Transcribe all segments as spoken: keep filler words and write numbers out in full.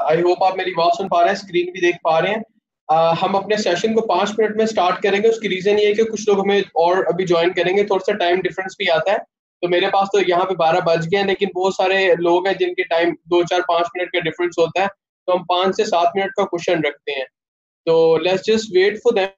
I hope आप मेरी आवाज सुन पा रहे हैं, स्क्रीन भी देख पा रहे हैं। uh, हम अपने सेशन को पांच मिनट में स्टार्ट करेंगे। उसकी रीजन ये है कि कुछ लोग हमें और अभी ज्वाइन करेंगे, थोड़ा सा टाइम डिफरेंस भी आता है। तो मेरे पास तो यहाँ पे बारह बज गए हैं, लेकिन बहुत सारे लोग हैं जिनके टाइम दो चार पांच मिनट का डिफरेंस होता है, तो हम पांच से सात मिनट का क्वेश्चन रखते हैं। तो let's just wait for them,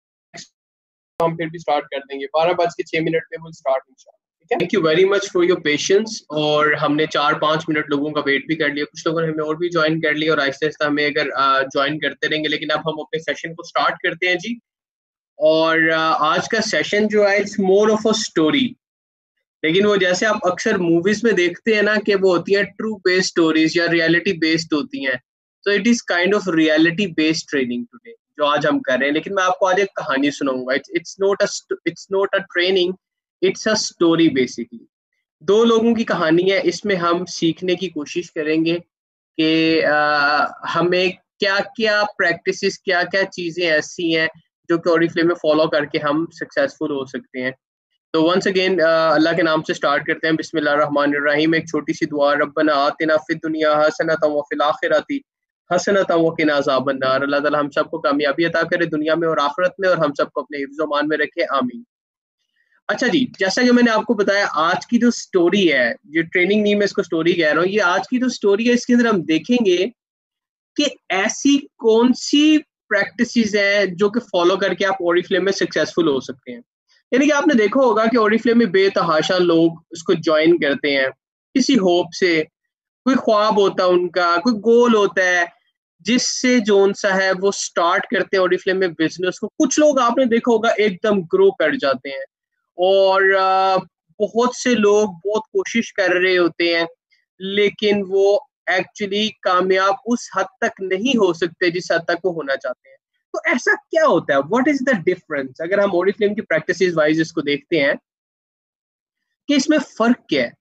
हम फिर भी स्टार्ट कर देंगे। बारह बज के छह मिनट पे वो स्टार्ट इंशाल्लाह। Thank you very much for your patience. और हमने चार पाँच मिनट लोगों का वेट भी कर लिया, कुछ लोगों ने हमें और भी ज्वाइन कर लिया और आहिस्ता आहिस्ता हमें अगर ज्वाइन करते रहेंगे। लेकिन अब हम अपने सेशन को स्टार्ट करते हैं जी। और uh, आज का सेशन जो है it's more of a story. लेकिन वो जैसे आप अक्सर मूवीज में देखते हैं ना कि वो होती है ट्रू बेस्ड स्टोरीज या रियलिटी बेस्ड होती हैं, तो it is kind of reality based training today जो आज हम कर रहे हैं। लेकिन मैं आपको आज एक कहानी सुनाऊंगा। It's it's not a it's not a training, it's a story basically. दो लोगों की कहानी है, इसमें हम सीखने की कोशिश करेंगे कि हमें क्या क्या प्रैक्टिसेस, क्या क्या चीजें ऐसी हैं जो कि ओरिफ्लेम में फॉलो करके हम सक्सेसफुल हो सकते हैं। तो वंस अगेन अल्लाह के नाम से स्टार्ट करते हैं। बिस्मिल्लाहिर्रहमानिर्रहीम। एक छोटी सी दुआ, रब्बना आतिना फिद दुनिया हसनतम व फिल आखिरती हसनतम व किना अज़ाबन नार। अल्लाह ताला हम सबको कामयाबी अता करे दुनिया में और आखिरत में, और हम सबको अपने हिफ्ज़ व मान में रखे, आमीन। अच्छा जी, जैसा कि मैंने आपको बताया, आज की जो स्टोरी है, ये ट्रेनिंग नहीं, मैं इसको स्टोरी कह रहा हूँ, ये आज की जो स्टोरी है इसके अंदर हम देखेंगे कि ऐसी कौन सी प्रैक्टिसेस हैं जो कि फॉलो करके आप ओरिफ्लेम में सक्सेसफुल हो सकते हैं। यानी कि आपने देखा होगा कि ओरिफ्लेम में बेतहाशा लोग उसको ज्वाइन करते हैं किसी होप से, कोई ख्वाब होता है उनका, कोई गोल होता है जिससे जोन सा है वो स्टार्ट करते हैं ओरिफ्लेम में बिजनेस को। कुछ लोग आपने देखा होगा एकदम ग्रो कर जाते हैं, और बहुत से लोग बहुत कोशिश कर रहे होते हैं लेकिन वो एक्चुअली कामयाब उस हद तक नहीं हो सकते जिस हद तक वो होना चाहते हैं। तो ऐसा क्या होता है, व्हाट इज द डिफरेंस? अगर हम ओरिफ्लेम की प्रैक्टिसेस वाइज इसको देखते हैं कि इसमें फर्क क्या है,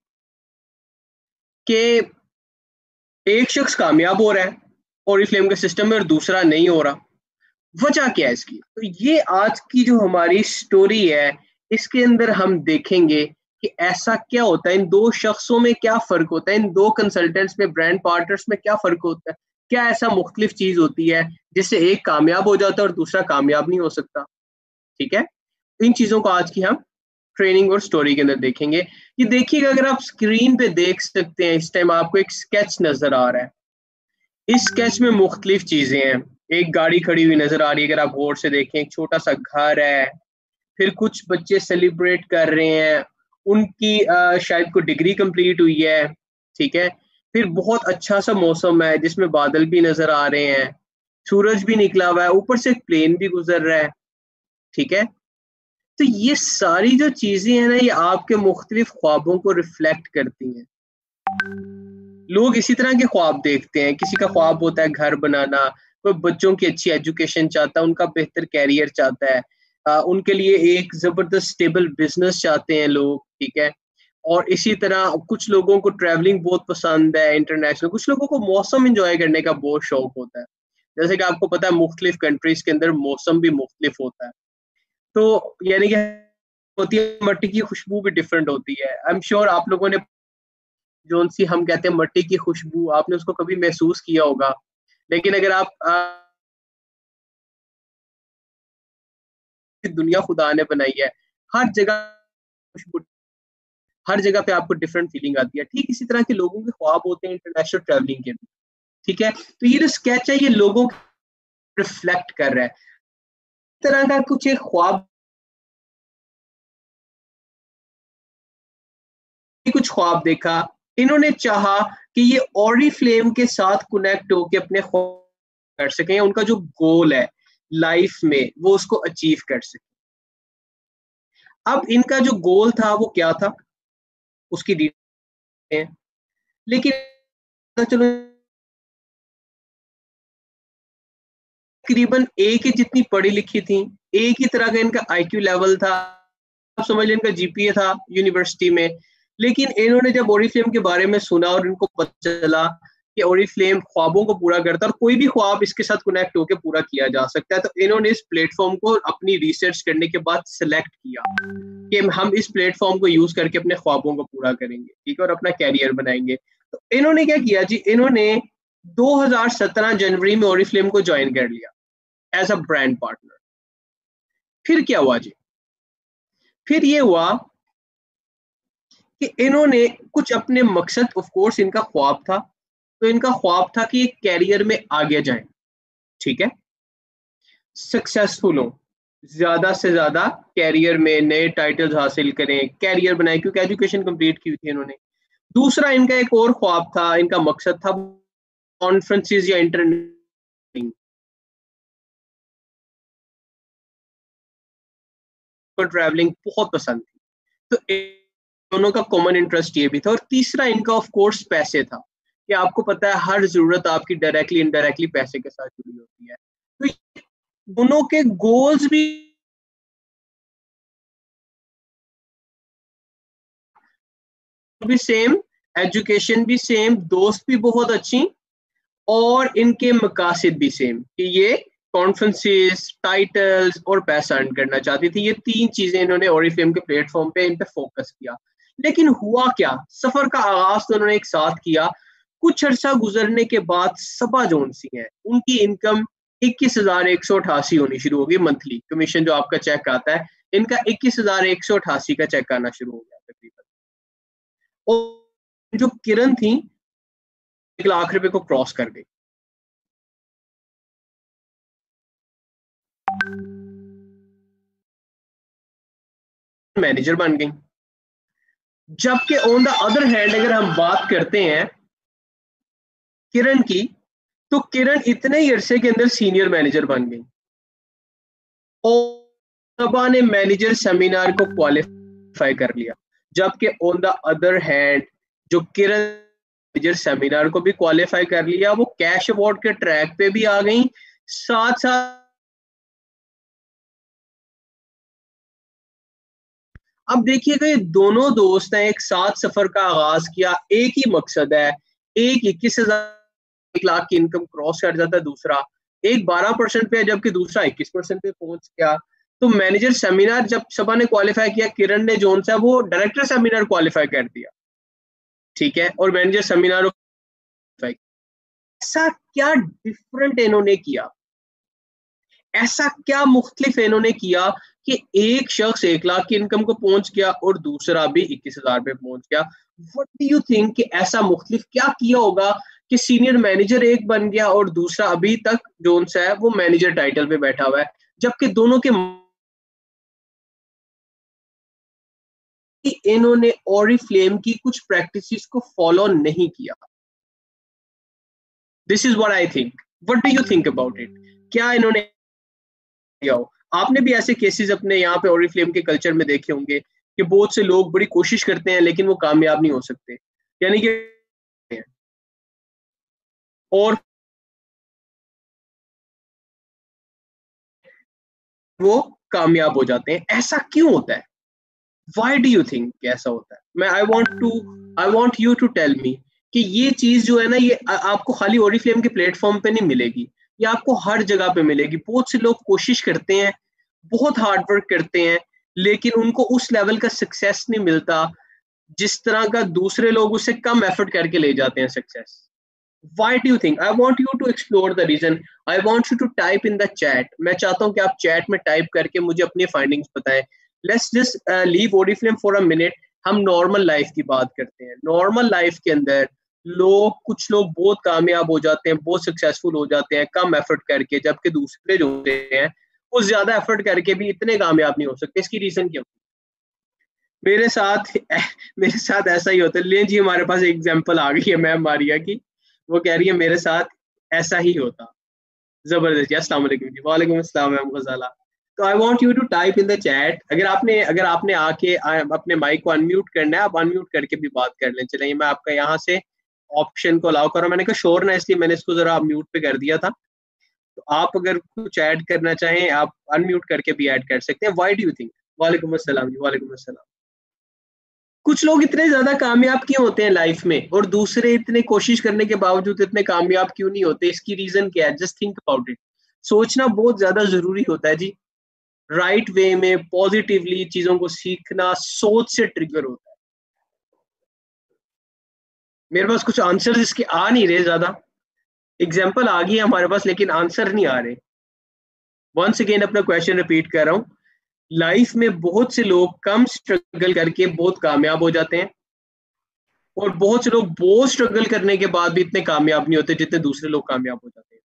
कि एक शख्स कामयाब हो रहा है ओरिफ्लेम के सिस्टम में और दूसरा नहीं हो रहा, वजह क्या है इसकी? तो ये आज की जो हमारी स्टोरी है इसके अंदर हम देखेंगे कि ऐसा क्या होता है, इन दो शख्सों में क्या फर्क होता है, इन दो कंसल्टेंट्स में, ब्रांड पार्टनर्स में क्या फर्क होता है, क्या ऐसा मुख्तलिफ चीज होती है जिससे एक कामयाब हो जाता है और दूसरा कामयाब नहीं हो सकता। ठीक है, इन चीजों को आज की हम ट्रेनिंग और स्टोरी के अंदर देखेंगे। ये देखिएगा, अगर आप स्क्रीन पे देख सकते हैं इस टाइम आपको एक स्केच नजर आ रहा है। इस स्केच में मुख्तलिफ चीजें हैं। एक गाड़ी खड़ी हुई नजर आ रही है, अगर आप गौर से देखें, एक छोटा सा घर है, फिर कुछ बच्चे सेलिब्रेट कर रहे हैं, उनकी आ, शायद कोई डिग्री कंप्लीट हुई है। ठीक है, फिर बहुत अच्छा सा मौसम है जिसमें बादल भी नजर आ रहे हैं, सूरज भी निकला हुआ है, ऊपर से एक प्लेन भी गुजर रहा है। ठीक है, तो ये सारी जो चीजें हैं ना, ये आपके मुख्तलिफ ख्वाबों को रिफ्लेक्ट करती हैं। लोग इसी तरह के ख्वाब देखते हैं। किसी का ख्वाब होता है घर बनाना, कोई बच्चों की अच्छी एजुकेशन चाहता है, उनका बेहतर कैरियर चाहता है, आ, उनके लिए एक जबरदस्त स्टेबल बिजनेस चाहते हैं लोग। ठीक है, और इसी तरह कुछ लोगों को ट्रैवलिंग बहुत पसंद है, इंटरनेशनल। कुछ लोगों को मौसम एंजॉय करने का बहुत शौक होता है। जैसे कि आपको पता है मुख्तलिफ कंट्रीज के अंदर मौसम भी मुख्तलिफ होता है, तो यानी कि होती है मट्टी की खुशबू भी डिफरेंट होती है। आई एम श्योर आप लोगों ने जोन सी हम कहते हैं मट्टी की खुशबू, आपने उसको कभी महसूस किया होगा। लेकिन अगर आप आ, दुनिया खुदा ने बनाई है, हर जगह खुशबू, हर जगह पे आपको डिफरेंट फीलिंग आती है। ठीक इसी तरह के लोगों के ख्वाब होते हैं इंटरनेशनल ट्रैवलिंग के भी। ठीक है, तो ये जो स्केच है ये लोगों को रिफ्लेक्ट कर रहा है। इस तरह का कुछ एक ख्वाब, कुछ ख्वाब देखा, इन्होंने चाहा कि ये ओरिफ्लेम के साथ कनेक्ट होकर अपने ख्वाब कर सकें, उनका जो गोल है लाइफ में वो उसको अचीव कर सके। अब इनका जो गोल था वो क्या था उसकी डिटेल, लेकिन चलो तकरीबन एक ही जितनी पढ़ी लिखी थी, एक ही तरह का इनका आईक्यू लेवल था, आप समझ लें इनका जीपीए था यूनिवर्सिटी में। लेकिन इन्होंने जब ओरिफ्लेम के बारे में सुना और इनको पता चला कि ओरिफ्लेम ख्वाबों को पूरा करता है और कोई भी ख्वाब इसके साथ कनेक्ट होकर पूरा किया जा सकता है, तो इन्होंने इस प्लेटफॉर्म को अपनी रिसर्च करने के बाद सिलेक्ट किया कि हम इस प्लेटफॉर्म को यूज करके अपने ख्वाबों को पूरा करेंगे। ठीक है, और अपना कैरियर बनाएंगे। तो इन्होंने क्या किया जी, इन्होंने दो हज़ार सत्रह जनवरी में ओरिफ्लेम को ज्वाइन कर लिया एज अ ब्रांड पार्टनर। फिर क्या हुआ जी? फिर ये हुआ कि इन्होंने कुछ अपने मकसद, ऑफ कोर्स इनका ख्वाब था, तो इनका ख्वाब था कि कैरियर में आगे जाएं, ठीक है, सक्सेसफुल हो, ज्यादा से ज्यादा कैरियर में नए टाइटल्स हासिल करें, कैरियर बनाए, क्योंकि एजुकेशन कंप्लीट की थी इन्होंने। दूसरा इनका एक और ख्वाब था, इनका मकसद था कॉन्फ्रेंसेस या इंटरनेट, ट्रैवलिंग बहुत पसंद थी, तो दोनों का कॉमन इंटरेस्ट ये भी था। और तीसरा इनका ऑफ कोर्स पैसे था, कि आपको पता है हर जरूरत आपकी डायरेक्टली इनडायरेक्टली पैसे के साथ जुड़ी होती है। तो दोनों के गोल्स भी भी सेम, एजुकेशन भी सेम, दोस्त भी बहुत अच्छी, और इनके मकासद भी सेम, कि ये कॉन्फ्रेंसेस, टाइटल्स और पैसा अर्न करना चाहती थी। ये तीन चीजें इन्होंने ओरिफ्लेम के प्लेटफॉर्म पे इन पे फोकस किया। लेकिन हुआ क्या, सफर का आगाज तो उन्होंने एक साथ किया, कुछ अर्सा गुजरने के बाद सबा जोन सी है, उनकी इनकम इक्कीस हजार एक सौ अठासी होनी शुरू होगी मंथली। कमीशन जो आपका चेक आता है, इनका इक्कीस हजार एक सौ अठासी का चेक आना शुरू हो गया तकरीबन। और जो किरण थी, एक लाख रुपए को क्रॉस कर गई। मैनेजर बन गई। जबकि ऑन द अदर हैंड अगर हम बात करते हैं किरण की, तो किरण इतने ही अरसे के अंदर सीनियर मैनेजर बन गई और सबा ने मैनेजर सेमिनार को क्वालिफाई कर लिया। जबकि ऑन द अदर हैंड जो किरण मैनेजर सेमिनार को भी क्वालिफाई कर लिया, वो कैश अवार्ड के ट्रैक पे भी आ गई, साथ साथ। अब देखिएगा, ये दोनों दोस्त हैं, एक साथ सफर का आगाज किया, एक ही मकसद है, एक इक्कीस हजार एक लाख की इनकम क्रॉस कर जाता है, दूसरा एक बारह परसेंट पे है जबकि दूसरा इक्कीस परसेंट पे पहुंच गया। तो मैनेजर सेमिनार जब सबा ने क्वालिफाई किया, किरण ने जोन सा वो डायरेक्टर सेमिनार क्वालिफाई कर दिया, ठीक है, और मैनेजर सेमिनार ऐसा क्या डिफरेंट इन्होंने किया, ऐसा क्या मुख्तलिफ इन्होंने किया कि एक शख्स एक लाख की इनकम को पहुंच गया और दूसरा भी इक्कीस हजार पे पहुंच गया। व्हाट डू यू थिंक कि ऐसा मुख्तलिफ क्या किया होगा कि सीनियर मैनेजर एक बन गया और दूसरा अभी तक जोन सा है वो मैनेजर टाइटल पे बैठा हुआ है, जबकि दोनों के इन्होंने ओरिफ्लेम की कुछ प्रैक्टिसेस को फॉलो नहीं किया। This is what I think. What do you think about it? क्या इन्होंने किया हो? आपने भी ऐसे केसेस अपने यहाँ पे ओरिफ्लेम के कल्चर में देखे होंगे कि बहुत से लोग बड़ी कोशिश करते हैं लेकिन वो कामयाब नहीं हो सकते, यानी कि और वो कामयाब हो जाते हैं। ऐसा क्यों होता है? व्हाई डू यू थिंक ऐसा होता है? मैं I want to I want you to tell me कि ये चीज जो है ना, ये आपको खाली ओरिफ्लेम के प्लेटफॉर्म पे नहीं मिलेगी, ये आपको हर जगह पे मिलेगी। बहुत से लोग कोशिश करते हैं, बहुत हार्ड वर्क करते हैं, लेकिन उनको उस लेवल का सक्सेस नहीं मिलता जिस तरह का दूसरे लोग उससे कम एफर्ट करके ले जाते हैं success. Why do you think? I want you to explore the reason. I want you to type in the chat. मैं चाहता हूँ कि आप चैट में टाइप करके मुझे अपनी फाइंडिंग्स बताएं। Let's just uh, leave Oriflame for a minute. हम नॉर्मल लाइफ की बात करते हैं। नॉर्मल लाइफ के अंदर लोग, कुछ लोग बहुत कामयाब हो जाते हैं, बहुत सक्सेसफुल हो जाते हैं कम एफर्ट करके, जबकि दूसरे जो होते हैं वो ज्यादा एफर्ट करके भी इतने कामयाब नहीं हो सकते। इसकी रीजन क्या? मेरे साथ मेरे साथ ऐसा ही होता है। ले जी, हमारे पास एग्जांपल आ गई है मैम मारिया की, वो कह रही है मेरे साथ ऐसा ही होता। जबरदस्त। अस्सलाम वालेकुम जी। वालेकुम अस्सलाम मैम गजाला। तो I want you to type in the chat. अगर आपने अगर आपने आके आ, अपने माइक को अनम्यूट करना है, आप अनम्यूट करके भी बात कर लें। चलिए, मैं आपका यहाँ से ऑप्शन को अलाउ करो। मैंने कहा शोर ना, इसलिए मैंने इसको जरा म्यूट पे कर दिया था। तो आप अगर कुछ ऐड करना चाहें, आप अनम्यूट करके भी ऐड कर सकते हैं। Why do you think? वालेकुम अस्सलाम जी। वालेकुम अस्सलाम। कुछ लोग इतने ज्यादा कामयाब क्यों होते हैं लाइफ में और दूसरे इतने कोशिश करने के बावजूद इतने कामयाब क्यों नहीं होते? इसकी रीजन क्या है? Just think about it. सोचना बहुत ज्यादा जरूरी होता है जी। राइट वे में पॉजिटिवली चीजों को सीखना सोच से ट्रिगर होता है। मेरे पास कुछ आंसर इसके आ नहीं रहे ज्यादा। एग्जाम्पल आ गई है हमारे पास लेकिन आंसर नहीं आ रहे। वंस अगेन अपना क्वेश्चन रिपीट कर रहा हूँ, लाइफ में बहुत से लोग कम स्ट्रगल करके बहुत कामयाब हो जाते हैं, और बहुत से लोग बहुत स्ट्रगल करने के बाद भी इतने कामयाब नहीं होते जितने दूसरे लोग कामयाब हो जाते हैं।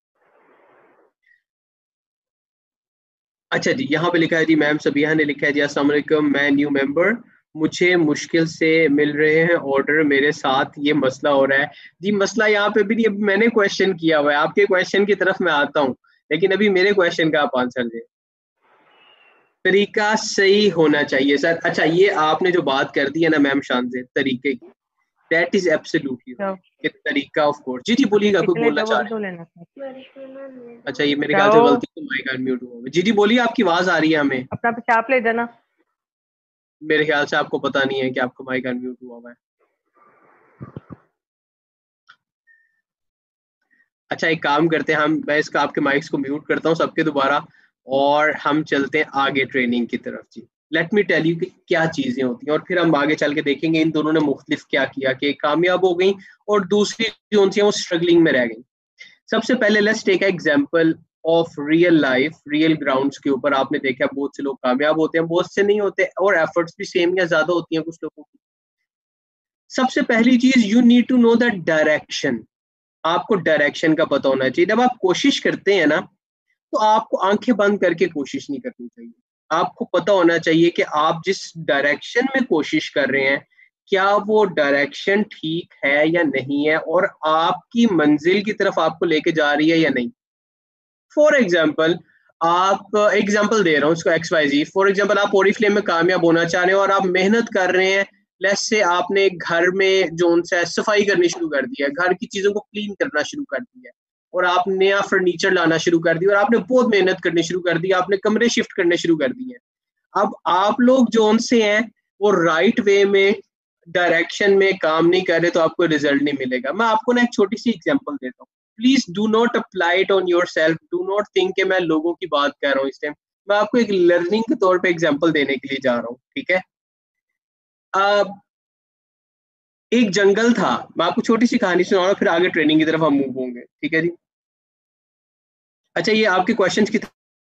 अच्छा जी, यहाँ पे लिखा है जी, मैम सबिया ने लिखा है जी, अस्सलाम वालेकुम, मैं न्यू मेंबर, मुझे मुश्किल से मिल रहे हैं ऑर्डर, मेरे साथ ये मसला हो रहा है। जी मसला यहाँ पे भी नहीं, अभी मैंने क्वेश्चन किया हुआ है, आपके क्वेश्चन की तरफ मैं आता हूँ, लेकिन अभी मेरे क्वेश्चन का आप आंसर दें। तरीका सही होना चाहिए सर। अच्छा, ये आपने जो बात कर दी है ना मैम शान से तरीके की, दैट इज एब्सोल्युटली जाओ, राइट, तरीका ऑफ कोर्स। जी जी बोलिएगा, कोई इतने बोलना जब चाह अभी रहे तो हैं? लेना था। अच्छा, ये मेरे ख्याल से जाओ, गलती से माइक अनम्यूट हुआ है। जी जी बोलिए, आपकी आवाज आ रही है हमें। अपना पेशाब ले जाना। मेरे ख्याल से आपको पता नहीं है कि आपका माइक अनम्यूट हुआ हुआ है। अच्छा, एक काम करते हैं हम, मैं इसका आपके माइक्स को म्यूट करता हूँ सबके दोबारा, और हम चलते हैं आगे ट्रेनिंग की तरफ। जी, लेट मी टेल यू कि क्या चीजें होती हैं, और फिर हम आगे चल के देखेंगे इन दोनों ने मुख्तलिफ क्या किया कि एक कामयाब हो गई और दूसरी जो उनसे वो स्ट्रगलिंग में रह गई। सबसे पहले let's take example of real life, real grounds के ऊपर। आपने देखा बहुत से लोग कामयाब होते हैं, बहुत से नहीं होते, और एफर्ट्स भी सेम या ज्यादा होती हैं कुछ लोगों की। सबसे पहली चीज, you need to know the direction. आपको डायरेक्शन का पता होना चाहिए। जब आप कोशिश करते हैं ना, तो आपको आंखें बंद करके कोशिश नहीं करनी चाहिए। आपको पता होना चाहिए कि आप जिस डायरेक्शन में कोशिश कर रहे हैं, क्या वो डायरेक्शन ठीक है या नहीं है, और आपकी मंजिल की तरफ आपको लेके जा रही है या नहीं। फॉर एग्जाम्पल, आप एग्जाम्पल दे रहा हूँ इसको, X Y Z. For example, आप ओरिफ्लेम में कामयाब होना चाह रहे हो और आप मेहनत कर रहे हैं। लेट्स से आपने घर में जो उनसे सफाई करनी शुरू कर दी है, घर की चीजों को क्लीन करना शुरू कर दिया है, और आप नया फर्नीचर लाना शुरू कर दिया, और आपने बहुत मेहनत करनी शुरू कर दी, आपने कमरे शिफ्ट करने शुरू कर दिए हैं। अब आप लोग जो उनसे हैं वो राइट वे में, डायरेक्शन में काम नहीं कर रहे, तो आपको रिजल्ट नहीं मिलेगा। मैं आपको ना एक छोटी सी एग्जांपल देता हूँ। Please do not apply it on your do not think कि मैं लोगों की बात कर रहा हूँ इस टाइम। मैं आपको एक लर्निंग के तौर पे एग्जांपल देने के लिए जा रहा हूँ, ठीक है? अब एक जंगल था, मैं आपको छोटी सी कहानी सुनाऊंगा, फिर आगे ट्रेनिंग की तरफ हम मूव होंगे, ठीक है जी? अच्छा, ये आपके क्वेश्चन की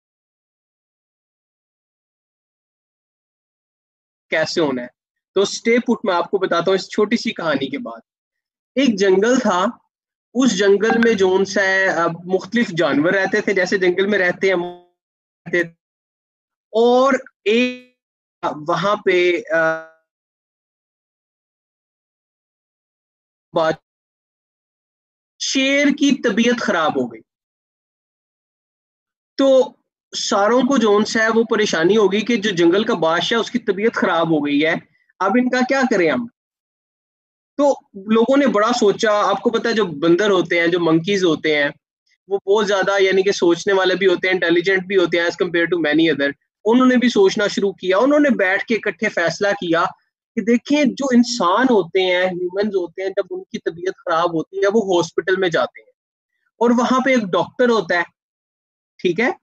कैसे होना है, तो स्टे पुट मैं आपको बताता हूँ इस छोटी सी कहानी के बाद। एक जंगल था, उस जंगल में जो सा है, अब मुख्तलिफ जानवर रहते थे जैसे जंगल में रहते हैं, रहते थे। और एक वहां पे बात, शेर की तबीयत खराब हो गई। तो सारों को जो सा है वो परेशानी हो गई कि जो जंगल का बादशाह उसकी तबीयत खराब हो गई है, अब इनका क्या करें हम। तो लोगों ने बड़ा सोचा। आपको पता है जो बंदर होते हैं, जो मंकीज होते हैं, वो बहुत ज्यादा यानी कि सोचने वाले भी होते हैं, इंटेलिजेंट भी होते हैं as compare to many other. उन्होंने भी सोचना शुरू किया, उन्होंने बैठ के इकट्ठे फैसला किया कि देखिए, जो इंसान होते हैं, ह्यूमंस होते हैं, जब उनकी तबीयत खराब होती है वो हॉस्पिटल में जाते हैं, और वहां पे एक डॉक्टर होता है, ठीक है?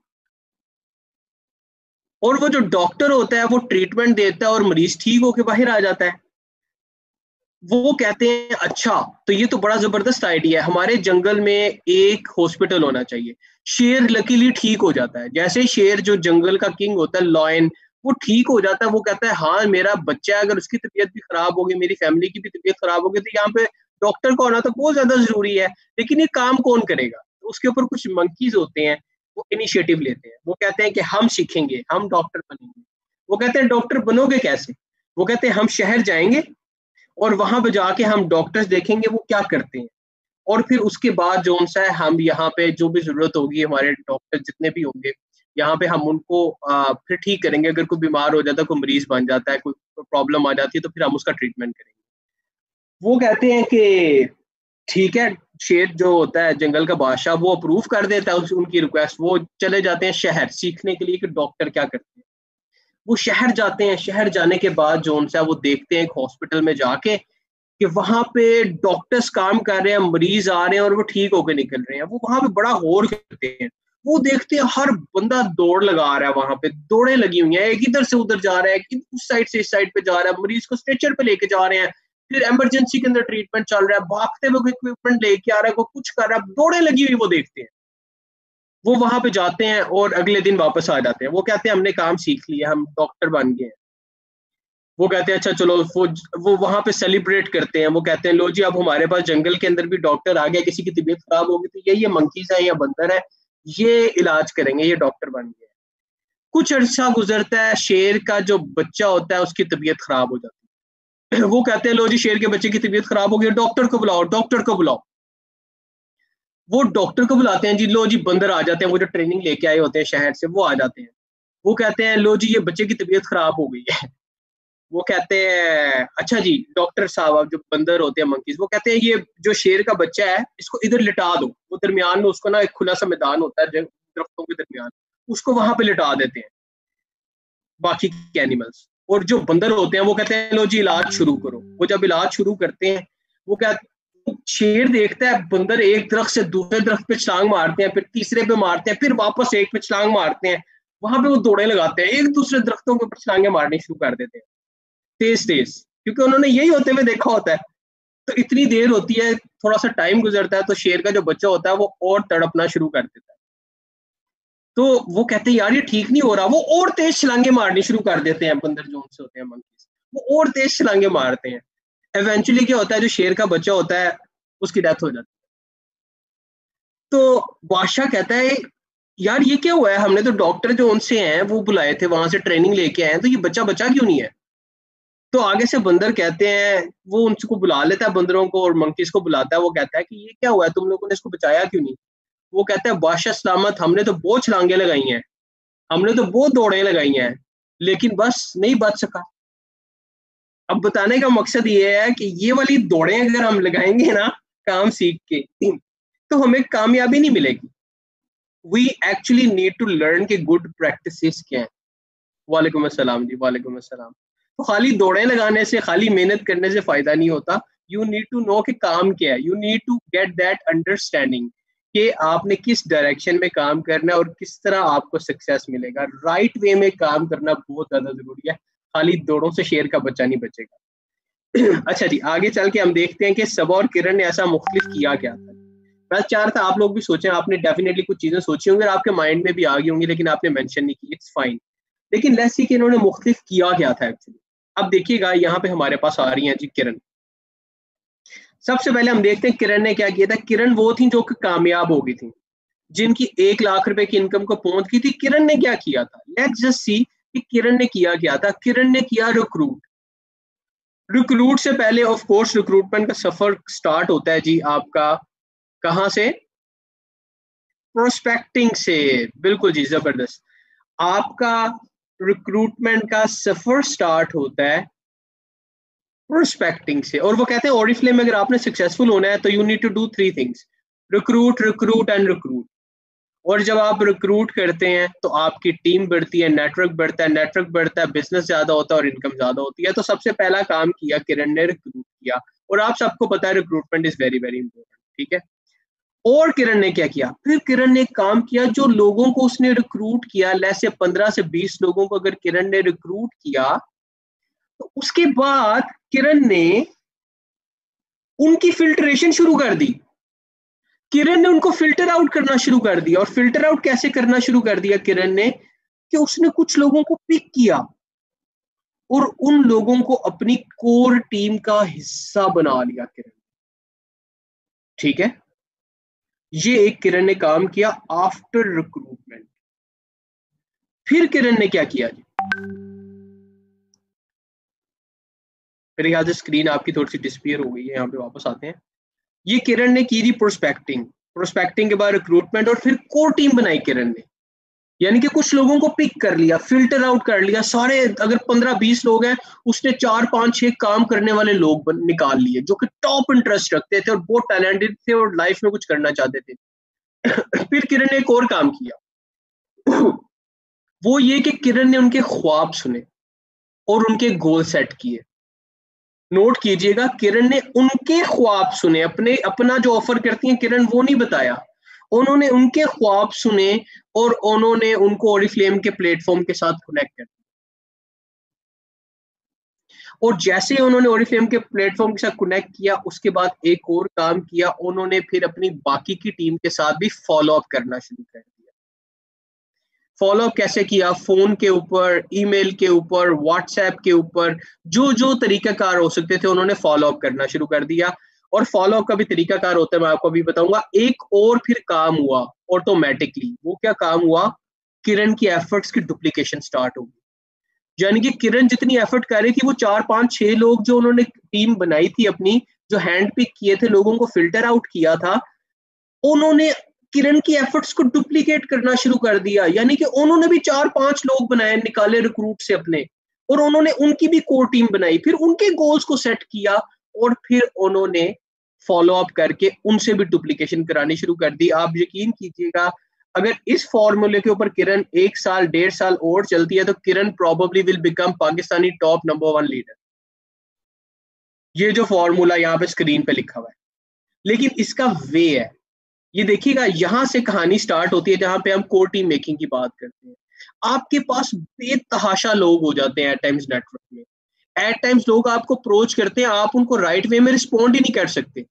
और वो जो डॉक्टर होता है वो ट्रीटमेंट देता है और मरीज ठीक होके बाहर आ जाता है। वो कहते हैं अच्छा, तो ये तो बड़ा जबरदस्त आइडिया है, हमारे जंगल में एक हॉस्पिटल होना चाहिए। शेर लकीली ठीक हो जाता है। जैसे शेर जो जंगल का किंग होता है, लॉयन, वो ठीक हो जाता है। वो कहता है हाँ, मेरा बच्चा अगर उसकी तबीयत भी खराब होगी, मेरी फैमिली की भी तबीयत खराब होगी, तो यहाँ पे डॉक्टर का होना तो बहुत ज्यादा जरूरी है। लेकिन ये काम कौन करेगा? तो उसके ऊपर कुछ मंकीज होते हैं, वो इनिशिएटिव लेते हैं। वो कहते हैं कि हम सीखेंगे, हम डॉक्टर बनेंगे। वो कहते हैं डॉक्टर बनोगे कैसे? वो कहते हैं हम शहर जाएंगे और वहां पे जाके हम डॉक्टर्स देखेंगे वो क्या करते हैं, और फिर उसके बाद जो उनसा है, हम यहाँ पे जो भी जरूरत होगी, हमारे डॉक्टर जितने भी होंगे यहाँ पे, हम उनको आ, फिर ठीक करेंगे। अगर कोई बीमार हो जाता है, कोई मरीज बन जाता है, कोई प्रॉब्लम आ जाती है, तो फिर हम उसका ट्रीटमेंट करेंगे। वो कहते हैं कि ठीक है। शेर जो होता है जंगल का बादशाह, वो अप्रूव कर देता है उस, उनकी रिक्वेस्ट। वो चले जाते हैं शहर सीखने के लिए कि डॉक्टर क्या करते हैं। वो शहर जाते हैं। शहर जाने के बाद जो उनसा वो देखते हैं एक हॉस्पिटल में जाके कि वहां पे डॉक्टर्स काम कर रहे हैं, मरीज आ रहे हैं और वो ठीक होकर निकल रहे हैं। वो वहां पे बड़ा गौर करते हैं। वो देखते हैं हर बंदा दौड़ लगा रहा है, वहां पे दौड़े लगी हुई हैं, एक इधर से उधर जा रहा है, उस साइड से इस साइड पे जा रहा है, मरीज को स्ट्रेचर पे लेके जा रहे हैं, फिर इमरजेंसी के अंदर ट्रीटमेंट चल रहा है, भागते हुए इक्विपमेंट लेके आ रहा है, कोई कुछ कर रहा है, दौड़े लगी हुई वो देखते हैं। वो वहां पे जाते हैं और अगले दिन वापस आ जाते हैं। वो कहते हैं हमने काम सीख लिया, हम डॉक्टर बन गए हैं। वो कहते हैं अच्छा चलो, वो वो वहां पे सेलिब्रेट करते हैं। वो कहते हैं लो जी, अब हमारे पास जंगल के अंदर भी डॉक्टर आ गया, किसी की तबीयत खराब होगी तो ये ये मंकीज है या बंदर है, ये इलाज करेंगे, ये डॉक्टर बन गए। कुछ अर्सा गुजरता है, शेर का जो बच्चा होता है उसकी तबीयत खराब हो जाती है। वो कहते हैं लो जी, शेर के बच्चे की तबीयत खराब हो गई, डॉक्टर को बुलाओ, डॉक्टर को बुलाओ। वो डॉक्टर को बुलाते हैं जी, लो जी बंदर आ जाते हैं, वो जो ट्रेनिंग लेके आए होते हैं शहर से, वो आ जाते हैं। वो कहते हैं लो जी, ये बच्चे की तबीयत खराब हो गई है। वो कहते हैं अच्छा जी डॉक्टर साहब, जो बंदर होते हैं मंकीज, वो कहते हैं ये जो शेर का बच्चा है इसको इधर लिटा दो। वो दरमियान में उसको ना एक खुला सा मैदान होता है दरख्तों के दरमियान, उसको वहां पे लिटा देते हैं बाकी के एनिमल्स। और जो बंदर होते हैं वो कहते हैं लो जी इलाज शुरू करो। वो जब इलाज शुरू करते हैं, वो क्या, शेर देखता है बंदर एक दरख्त से दूसरे दरख्त पे छलांग मारते हैं, फिर तीसरे पे मारते हैं, फिर वापस एक पे छलांग मारते हैं। वहां पे वो दौड़े लगाते हैं, एक दूसरे दरख्तों के ऊपर छलांगे मारनी शुरू कर देते हैं तेज तेज, क्योंकि उन्होंने यही होते हुए देखा होता है। तो इतनी देर होती है, थोड़ा सा टाइम गुजरता है, तो शेर का जो बच्चा होता है वो और तड़पना शुरू कर देता है। तो वो कहते हैं यार ये ठीक नहीं हो रहा। वो और तेज छलांगे मारनी शुरू कर देते हैं, बंदर जो उनसे होते हैं मंकीज, वो और तेज छलांगे मारते हैं। इवेंचुअली क्या होता है, जो शेर का बच्चा होता है उसकी डेथ हो जाती है। तो बादशाह कहता है यार ये क्या हुआ है, हमने तो डॉक्टर जो उनसे हैं वो बुलाए थे, वहां से ट्रेनिंग लेके आए हैं, तो ये बच्चा बचा क्यों नहीं है। तो आगे से बंदर कहते हैं, वो उनको बुला लेता है बंदरों को और मंकीज को बुलाता है। वो कहता है कि ये क्या हुआ है, तुम लोगों ने इसको बचाया क्यों नहीं। वो कहता है बादशाह सलामत, हमने तो बहुत छलांगे लगाई हैं, हमने तो बहुत दौड़े लगाई हैं, लेकिन बस नहीं बच सका। अब बताने का मकसद ये है कि ये वाली दौड़े अगर हम लगाएंगे ना काम सीख के, तो हमें कामयाबी नहीं मिलेगी। We actually need to learn के गुड प्रैक्टिसेस क्या है। वालेकुम अस्सलाम जी, वालेकुम अस्सलाम। तो खाली दौड़े लगाने से, खाली मेहनत करने से फायदा नहीं होता। यू नीड टू नो कि काम क्या है। You need to get that understanding कि आपने किस डायरेक्शन में काम करना है और किस तरह आपको सक्सेस मिलेगा। राइट वे में काम करना बहुत ज्यादा जरूरी है। खाली दौड़ों से शेर का बच्चा नहीं बचेगा। अच्छा जी, आगे चल के हम देखते हैं कि सबा और किरण ने ऐसा मुख्तलिफ किया क्या था। मैं चाह रहा था आप लोग भी सोचें, आपने डेफिनेटली कुछ चीजें सोची होंगी और आपके माइंड में भी आ गई होंगी, लेकिन आपने मेंशन नहीं की, इट्स फाइन। लेकिन लेट्स सी कि इन्होंने मुख्तलिफ किया क्या था एक्चुअली। अब देखिएगा यहाँ पे हमारे पास आ रही हैं जी किरण। सबसे पहले हम देखते हैं किरण ने क्या किया था। किरण वो थी जो कि कामयाब हो गई थी, जिनकी एक लाख रुपए की इनकम को पहुंच गई थी। किरण ने क्या किया था, लेट्स जस्ट सी कि किरण ने किया क्या था। किरण ने किया रिक्रूट। रिक्रूट से पहले ऑफ कोर्स रिक्रूटमेंट का सफर स्टार्ट होता है जी आपका कहां से, प्रोस्पेक्टिंग से। बिल्कुल जी, जबरदस्त। आपका रिक्रूटमेंट का सफर स्टार्ट होता है प्रोस्पेक्टिंग से। और वो कहते हैं ओरिफ्लेम में अगर आपने सक्सेसफुल होना है तो you need to do three things, recruit, recruit and recruit. और जब आप रिक्रूट करते हैं तो आपकी टीम बढ़ती है, नेटवर्क बढ़ता है, नेटवर्क बढ़ता है, बिजनेस ज्यादा होता है और इनकम ज्यादा होती है। तो सबसे पहला काम किया किरण ने, रिक्रूट किया। और आप सबको पता है recruitment is very very important, ठीक है। और किरण ने क्या किया, फिर किरण ने काम किया, जो लोगों को उसने रिक्रूट किया, लेसे पंद्रह से बीस लोगों को अगर किरण ने रिक्रूट किया, तो उसके बाद किरण ने उनकी फिल्ट्रेशन शुरू कर दी। किरण ने उनको फिल्टर आउट करना शुरू कर दिया। और फिल्टर आउट कैसे करना शुरू कर दिया किरण ने, कि उसने कुछ लोगों को पिक किया और उन लोगों को अपनी कोर टीम का हिस्सा बना लिया किरण, ठीक है। ये एक किरण ने काम किया आफ्टर रिक्रूटमेंट। फिर किरण ने क्या किया जी, मेरे ख्याल से स्क्रीन आपकी थोड़ी सी डिस्पीयर हो गई है, यहाँ पे वापस आते हैं। ये किरण ने की थी प्रोस्पेक्टिंग। प्रोस्पेक्टिंग के बाद रिक्रूटमेंट और फिर कोर टीम बनाई किरण ने। यानी कि कुछ लोगों को पिक कर लिया, फिल्टर आउट कर लिया। सारे अगर पंद्रह बीस लोग हैं, उसने चार पांच छह काम करने वाले लोग निकाल लिए जो कि टॉप इंटरेस्ट रखते थे और बहुत टैलेंटेड थे और लाइफ में कुछ करना चाहते थे। फिर किरण ने एक और काम किया, वो ये कि किरण ने उनके ख्वाब सुने और उनके गोल सेट किए। नोट कीजिएगा, किरण ने उनके ख्वाब सुने। अपने अपना जो ऑफर करती हैं किरण वो नहीं बताया, उन्होंने उनके ख्वाब सुने और उन्होंने उनको ओरिफ्लेम के प्लेटफॉर्म के साथ कनेक्ट कर दिया। और जैसे ही उन्होंने ओरिफ्लेम के प्लेटफॉर्म के साथ कनेक्ट किया, उसके बाद एक और काम किया, उन्होंने फिर अपनी बाकी की टीम के साथ भी फॉलो अप करना शुरू कर दिया। फॉलो अप कैसे किया? फोन के ऊपर, ईमेल के ऊपर, व्हाट्सएप के ऊपर, जो जो तरीकाकार हो सकते थे उन्होंने फॉलो अप करना शुरू कर दिया। और फॉलो अप का भी तरीकाकार होता है, मैं आपको अभी बताऊंगा। एक और फिर काम हुआ ऑटोमेटिकली। वो क्या काम हुआ? किरण की एफर्ट्स की डुप्लीकेशन स्टार्ट होगी। यानी कि किरण जितनी एफर्ट कर रही थी, वो चार पांच छह लोग जो उन्होंने टीम बनाई थी अपनी, जो हैंड पिक किए थे, लोगों को फिल्टर आउट किया था, उन्होंने किरण की एफर्ट्स को डुप्लीकेट करना शुरू कर दिया। यानी कि उन्होंने भी चार पांच लोग बनाए, निकाले रिक्रूट से अपने, और उन्होंने उनकी भी कोर टीम बनाई, फिर उनके गोल्स को सेट किया, और फिर उन्होंने फॉलो अप करके उनसे भी डुप्लीकेशन करानी शुरू कर दी। आप यकीन कीजिएगा, अगर इस फॉर्मूले के ऊपर किरण एक साल डेढ़ साल और चलती है, तो Kiran probably will become Pakistani top number one leader. ये जो फॉर्मूला यहाँ पे स्क्रीन पे लिखा हुआ है, लेकिन इसका वे है, ये देखिएगा, यहां से कहानी स्टार्ट होती है जहां पे हम कोर टीम मेकिंग की बात करते हैं। आपके पास बेतहाशा लोग हो जाते हैं एट टाइम्स नेटवर्क में। एट टाइम्स लोग आपको अप्रोच करते हैं, आप उनको राइट वे में रिस्पॉन्ड ही नहीं कर सकते।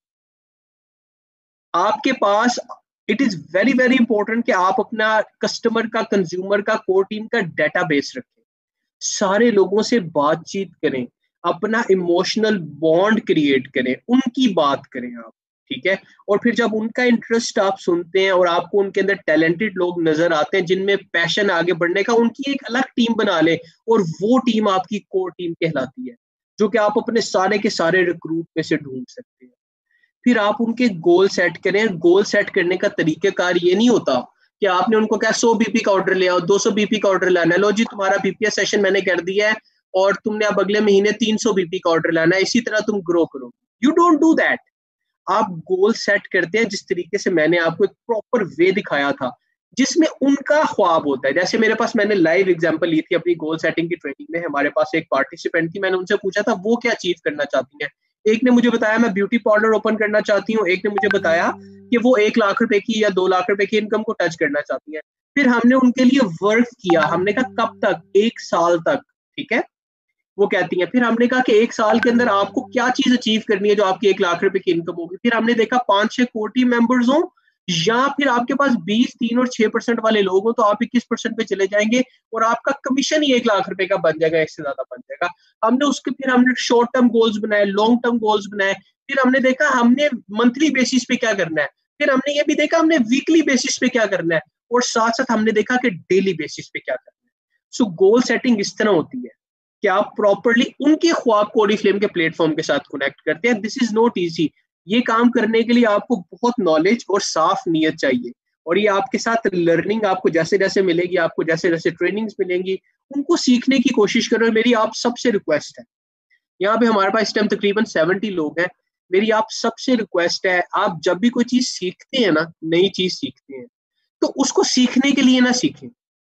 आपके पास it is very very important कि आप अपना कस्टमर का, कंज्यूमर का, कोर टीम का डेटाबेस रखें, सारे लोगों से बातचीत करें, अपना इमोशनल बॉन्ड क्रिएट करें, उनकी बात करें आप, ठीक है। और फिर जब उनका इंटरेस्ट आप सुनते हैं और आपको उनके अंदर टैलेंटेड लोग नजर आते हैं जिनमें पैशन आगे बढ़ने का, उनकी एक अलग टीम बना ले, और वो टीम आपकी कोर टीम कहलाती है, जो कि आप अपने सारे के सारे रिक्रूट में से ढूंढ सकते हैं। फिर आप उनके गोल सेट करें। गोल सेट करने का तरीकेकार ये नहीं होता कि आपने उनको क्या सौ बीपी का ऑर्डर ले आओ, दो सौ बीपी का ऑर्डर लाना है, लो जी तुम्हारा बीपीएस सेशन मैंने कर दिया है और तुमने अब अगले महीने तीन सौ बीपी का ऑर्डर लाना है, इसी तरह तुम ग्रो करो। You don't do that. आप गोल सेट करते हैं जिस तरीके से मैंने आपको एक प्रॉपर वे दिखाया था, जिसमें उनका ख्वाब होता है। जैसे मेरे पास, मैंने लाइव एग्जांपल ली थी अपनी गोल सेटिंग की ट्रेनिंग में। हमारे पास एक पार्टिसिपेंट थी, मैंने उनसे पूछा था वो क्या अचीव करना चाहती हैं। एक ने मुझे बताया मैं ब्यूटी पार्लर ओपन करना चाहती हूँ, एक ने मुझे बताया कि वो एक लाख रुपए की या दो लाख रुपए की इनकम को टच करना चाहती है। फिर हमने उनके लिए वर्क किया, हमने कहा कब तक? एक साल तक, ठीक है। वो कहती हैं, फिर हमने कहा कि एक साल के अंदर आपको क्या चीज अचीव करनी है जो आपकी एक लाख रुपए की इनकम होगी। फिर हमने देखा पांच छह कोर टीम मेंबर्स हों, या फिर आपके पास बीस, तीन और छह परसेंट वाले लोग हो, तो आप इक्कीस परसेंट पे चले जाएंगे और आपका कमीशन ही एक लाख रुपए का बन जाएगा, इससे ज्यादा बन जाएगा। हमने उसके फिर हमने शॉर्ट टर्म गोल्स बनाए, लॉन्ग टर्म गोल्स बनाए। फिर हमने देखा हमने मंथली बेसिस पे क्या करना है, फिर हमने ये भी देखा हमने वीकली बेसिस पे क्या करना है, और साथ साथ हमने देखा कि डेली बेसिस पे क्या करना है। सो गोल सेटिंग इस तरह होती है कि आप प्रॉपरली उनके ख्वाब को ओरिफ्लेम के प्लेटफॉर्म के साथ कनेक्ट करते हैं। This is not easy. ये काम करने के लिए आपको बहुत नॉलेज और साफ नीयत चाहिए, और ये आपके साथ लर्निंग आपको जैसे जैसे मिलेगी, आपको जैसे जैसे ट्रेनिंग्स मिलेंगी, उनको सीखने की कोशिश करो। मेरी आप सबसे रिक्वेस्ट है, यहाँ पे हमारे पास इस टाइम तकरीबन सेवेंटी लोग हैं, मेरी आप सबसे रिक्वेस्ट है, आप जब भी कोई चीज सीखते हैं ना, नई चीज सीखते हैं, तो उसको सीखने के लिए ना सीखें,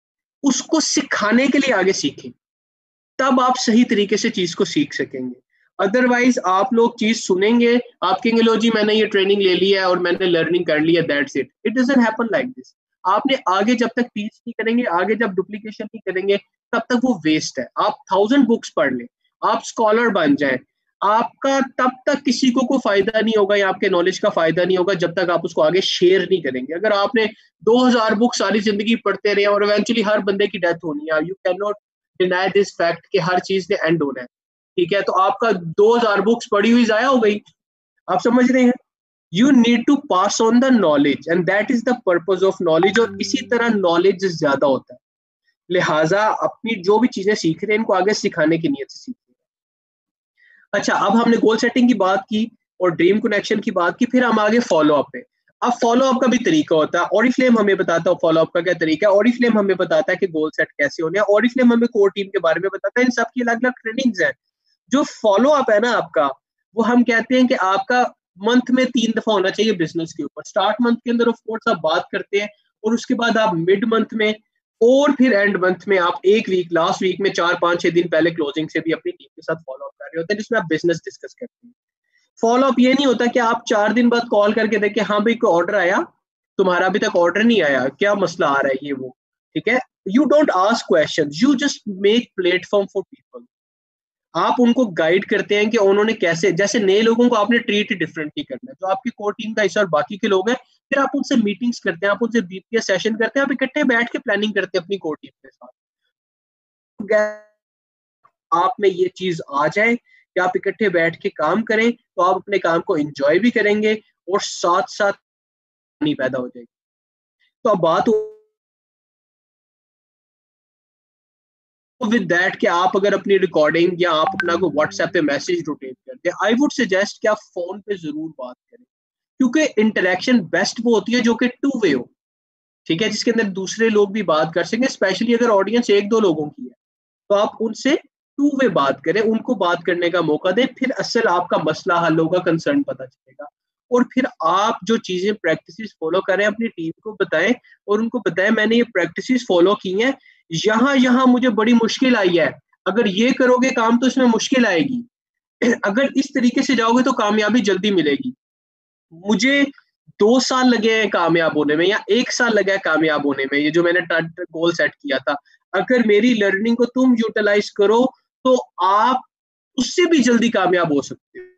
उसको सिखाने के लिए आगे सीखें, तब आप सही तरीके से चीज को सीख सकेंगे। अदरवाइज आप लोग चीज सुनेंगे, आप कहेंगे लो जी मैंने ये ट्रेनिंग ले ली है और मैंने लर्निंग कर ली है, that's it. It doesn't happen like this. आपने आगे जब तक टीच नहीं करेंगे, आगे जब डुप्लीकेशन नहीं करेंगे, तब तक वो वेस्ट है। आप थाउजेंड बुक्स पढ़ लें, आप स्कॉलर बन जाए, आपका तब तक किसी को कोई फायदा नहीं होगा या आपके नॉलेज का फायदा नहीं होगा जब तक आप उसको आगे शेयर नहीं करेंगे। अगर आपने दो हजार बुक सारी जिंदगी पढ़ते रहे और इवेंचुअली हर बंदे की डेथ होनी है, you can not deny this fact कि हर चीज ने एंड होना है, ठीक है। तो आपका दो हजार बुक्स पढ़ी हुई जाया हो गई, आप समझ रहे हैं। You need to pass on the knowledge and that is the purpose of knowledge. और इसी तरह नॉलेज ज्यादा होता है, लिहाजा अपनी जो भी चीजें सीख रहे हैं इनको आगे सिखाने की नीयत से सीखिए। अच्छा, अब हमने गोल सेटिंग की बात की और ड्रीम कनेक्शन की बात की, फिर हम आगे फॉलो अप पे। अब फॉलो अप का भी तरीका होता है। ओरिफ्लेम हमें बताता है फॉलो अप का क्या तरीका है, ओरिफ्लेम हमें बताता है कि गोल सेट कैसे होने हैं, ओरिफ्लेम हमें कोर टीम के बारे में बताता है। इन सब की अलग अलग ट्रेनिंग्स हैं। जो फॉलो अप है ना आपका, वो हम कहते हैं कि आपका मंथ में तीन दफा होना चाहिए बिजनेस के ऊपर। स्टार्ट मंथ के अंदर ऑफ कोर्स आप बात करते हैं, और उसके बाद आप मिड मंथ में, और फिर एंड मंथ में आप एक वीक, लास्ट वीक में चार पांच छह दिन पहले क्लोजिंग से भी अपनी टीम के साथ फॉलो अप कर रहे होते हैं, जिसमें आप बिजनेस डिस्कस करते हैं। फॉलो अप ये नहीं होता कि आप चार दिन बाद कॉल करके देखें हाँ भाई कोई ऑर्डर आया, तुम्हारा अभी तक ऑर्डर नहीं आया, क्या मसला आ रहा है, ये वो, ठीक है। You don't ask question, you just make platform for people. आप उनको गाइड करते हैं कि उन्होंने कैसे, जैसे नए लोगों को आपने ट्रीट डिफरेंटली करना है, जो आपकी कोर टीम का हिस्सा और बाकी के लोग हैं, फिर आप उनसे मीटिंग्स करते हैं, आप उनसे बीपीएस सेशन करते हैं, आप इकट्ठे बैठ के प्लानिंग करते हैं अपनी कोर टीम के साथ। आप में ये चीज आ जाए कि आप इकट्ठे बैठ के काम करें, तो आप अपने काम को एंजॉय भी करेंगे और साथ साथ नहीं पैदा हो जाएगी। तो अब बात विद दैट कि आप अगर अपनी रिकॉर्डिंग या आप अपना कोई व्हाट्सएप पे मैसेज रोटेट करते हैं, आई वुड सजेस्ट कि आप फोन पे जरूर बात करें, क्योंकि इंटरेक्शन बेस्ट वो होती है जो कि टू वे हो, ठीक है, जिसके अंदर दूसरे लोग भी बात कर सकें, स्पेशली अगर ऑडियंस एक दो लोगों की है तो आप उनसे टू वे बात करें, उनको बात करने का मौका दें, फिर असल आपका मसला हल होगा, कंसर्न पता चलेगा, और फिर आप जो चीजें प्रैक्टिसेस फॉलो करें अपनी टीम को बताएं और उनको बताएं मैंने ये प्रैक्टिसेस फॉलो की हैं, यहाँ यहाँ मुझे बड़ी मुश्किल आई है, अगर ये करोगे काम तो इसमें मुश्किल आएगी, अगर इस तरीके से जाओगे तो कामयाबी जल्दी मिलेगी। मुझे दो साल लगे हैं कामयाब होने में या एक साल लगा है कामयाब होने में, ये जो मैंने गोल सेट किया था, अगर मेरी लर्निंग को तुम यूटिलाइज करो तो आप उससे भी जल्दी कामयाब हो सकते हो,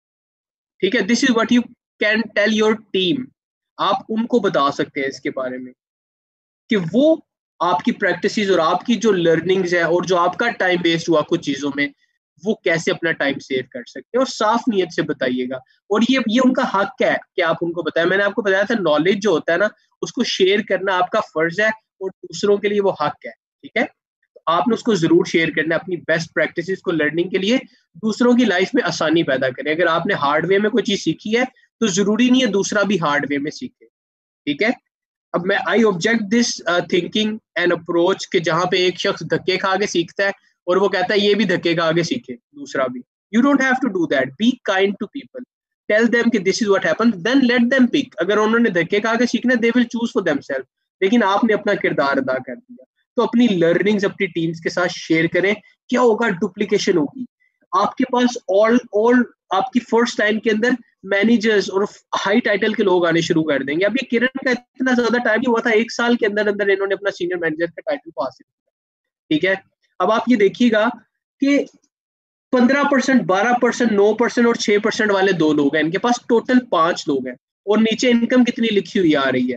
ठीक है। This is what you can tell your team, आप उनको बता सकते हैं इसके बारे में कि वो आपकी प्रैक्टिसेस और आपकी जो लर्निंग्स है और जो आपका टाइम वेस्ट हुआ कुछ चीजों में, वो कैसे अपना टाइम सेव कर सकते हैं, और साफ नीयत से बताइएगा, और ये ये उनका हक है कि आप उनको बताएं। मैंने आपको बताया था नॉलेज जो होता है ना, उसको शेयर करना आपका फर्ज है और दूसरों के लिए वो हक है, ठीक है। तो आपने उसको जरूर शेयर करना है अपनी बेस्ट प्रैक्टिसेस को लर्निंग के लिए, दूसरों की लाइफ में आसानी पैदा करें। अगर आपने हार्ड वे में कोई चीज सीखी है तो जरूरी नहीं है दूसरा भी हार्ड वे में सीखे, ठीक है। अब मैं I object this thinking and approach कि जहां पे एक शख्स धक्के खा के सीखता है और वो कहता है ये भी धक्के खा के सीखे दूसरा भी। You don't have to do that, be kind to people, tell them कि this is what happened, then let them pick. अगर उन्होंने धक्के खा के सीखना they will choose for themselves, लेकिन आपने अपना किरदार अदा कर दिया। तो अपनी लर्निंग्स अपनी टीम्स के साथ शेयर करें, क्या होगा, डुप्लीकेशन होगी। आपके पास ऑल ऑल आपकी फर्स्ट लाइन के अंदर मैनेजर्स और हाई टाइटल के लोग आने शुरू कर देंगे। अभी किरण का इतना ज्यादा टाइम हुआ था, एक साल के अंदर अंदर इन्होंने अपना सीनियर मैनेजर का टाइटल को हासिल किया, ठीक है। अब आप ये देखिएगा कि पंद्रह परसेंट, बारह परसेंट, नौ परसेंट और छह परसेंट वाले दो लोग हैं, इनके पास टोटल पांच लोग हैं, और नीचे इनकम कितनी लिखी हुई आ रही है,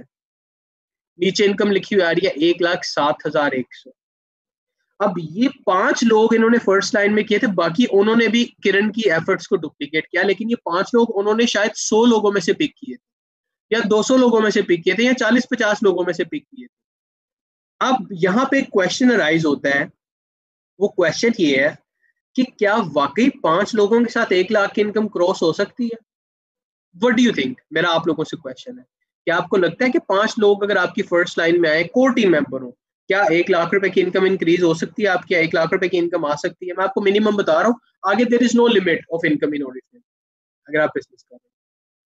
नीचे इनकम लिखी हुई आ रही है एक लाख सात हजार एक सौ। अब ये पांच लोग इन्होंने फर्स्ट लाइन में किए थे, बाकी उन्होंने भी किरण की एफर्ट्स को डुप्लीकेट किया, लेकिन ये पांच लोग उन्होंने शायद सौ लोगों में से पिक किए थे या दो सौ लोगों में से पिक किए थे या चालीस पचास लोगों में से पिक किए थे। अब यहाँ पे क्वेश्चन अराइज होता है, वो क्वेश्चन ये है कि क्या वाकई पांच लोगों के साथ एक लाख की इनकम क्रॉस हो सकती है? What do you think? मेरा आप लोगों से क्वेश्चन है, क्या आपको लगता है कि पांच लोग अगर आपकी फर्स्ट लाइन में आए, कोर टीम मेंबर हो, क्या एक लाख रुपए की इनकम इंक्रीज हो सकती है आपकी? एक लाख रुपए की इनकम आ सकती है? मैं आपको मिनिमम बता रहा हूँ, आगे there is no limit of income in audition अगर आप बिजनेस कर रहे हैं।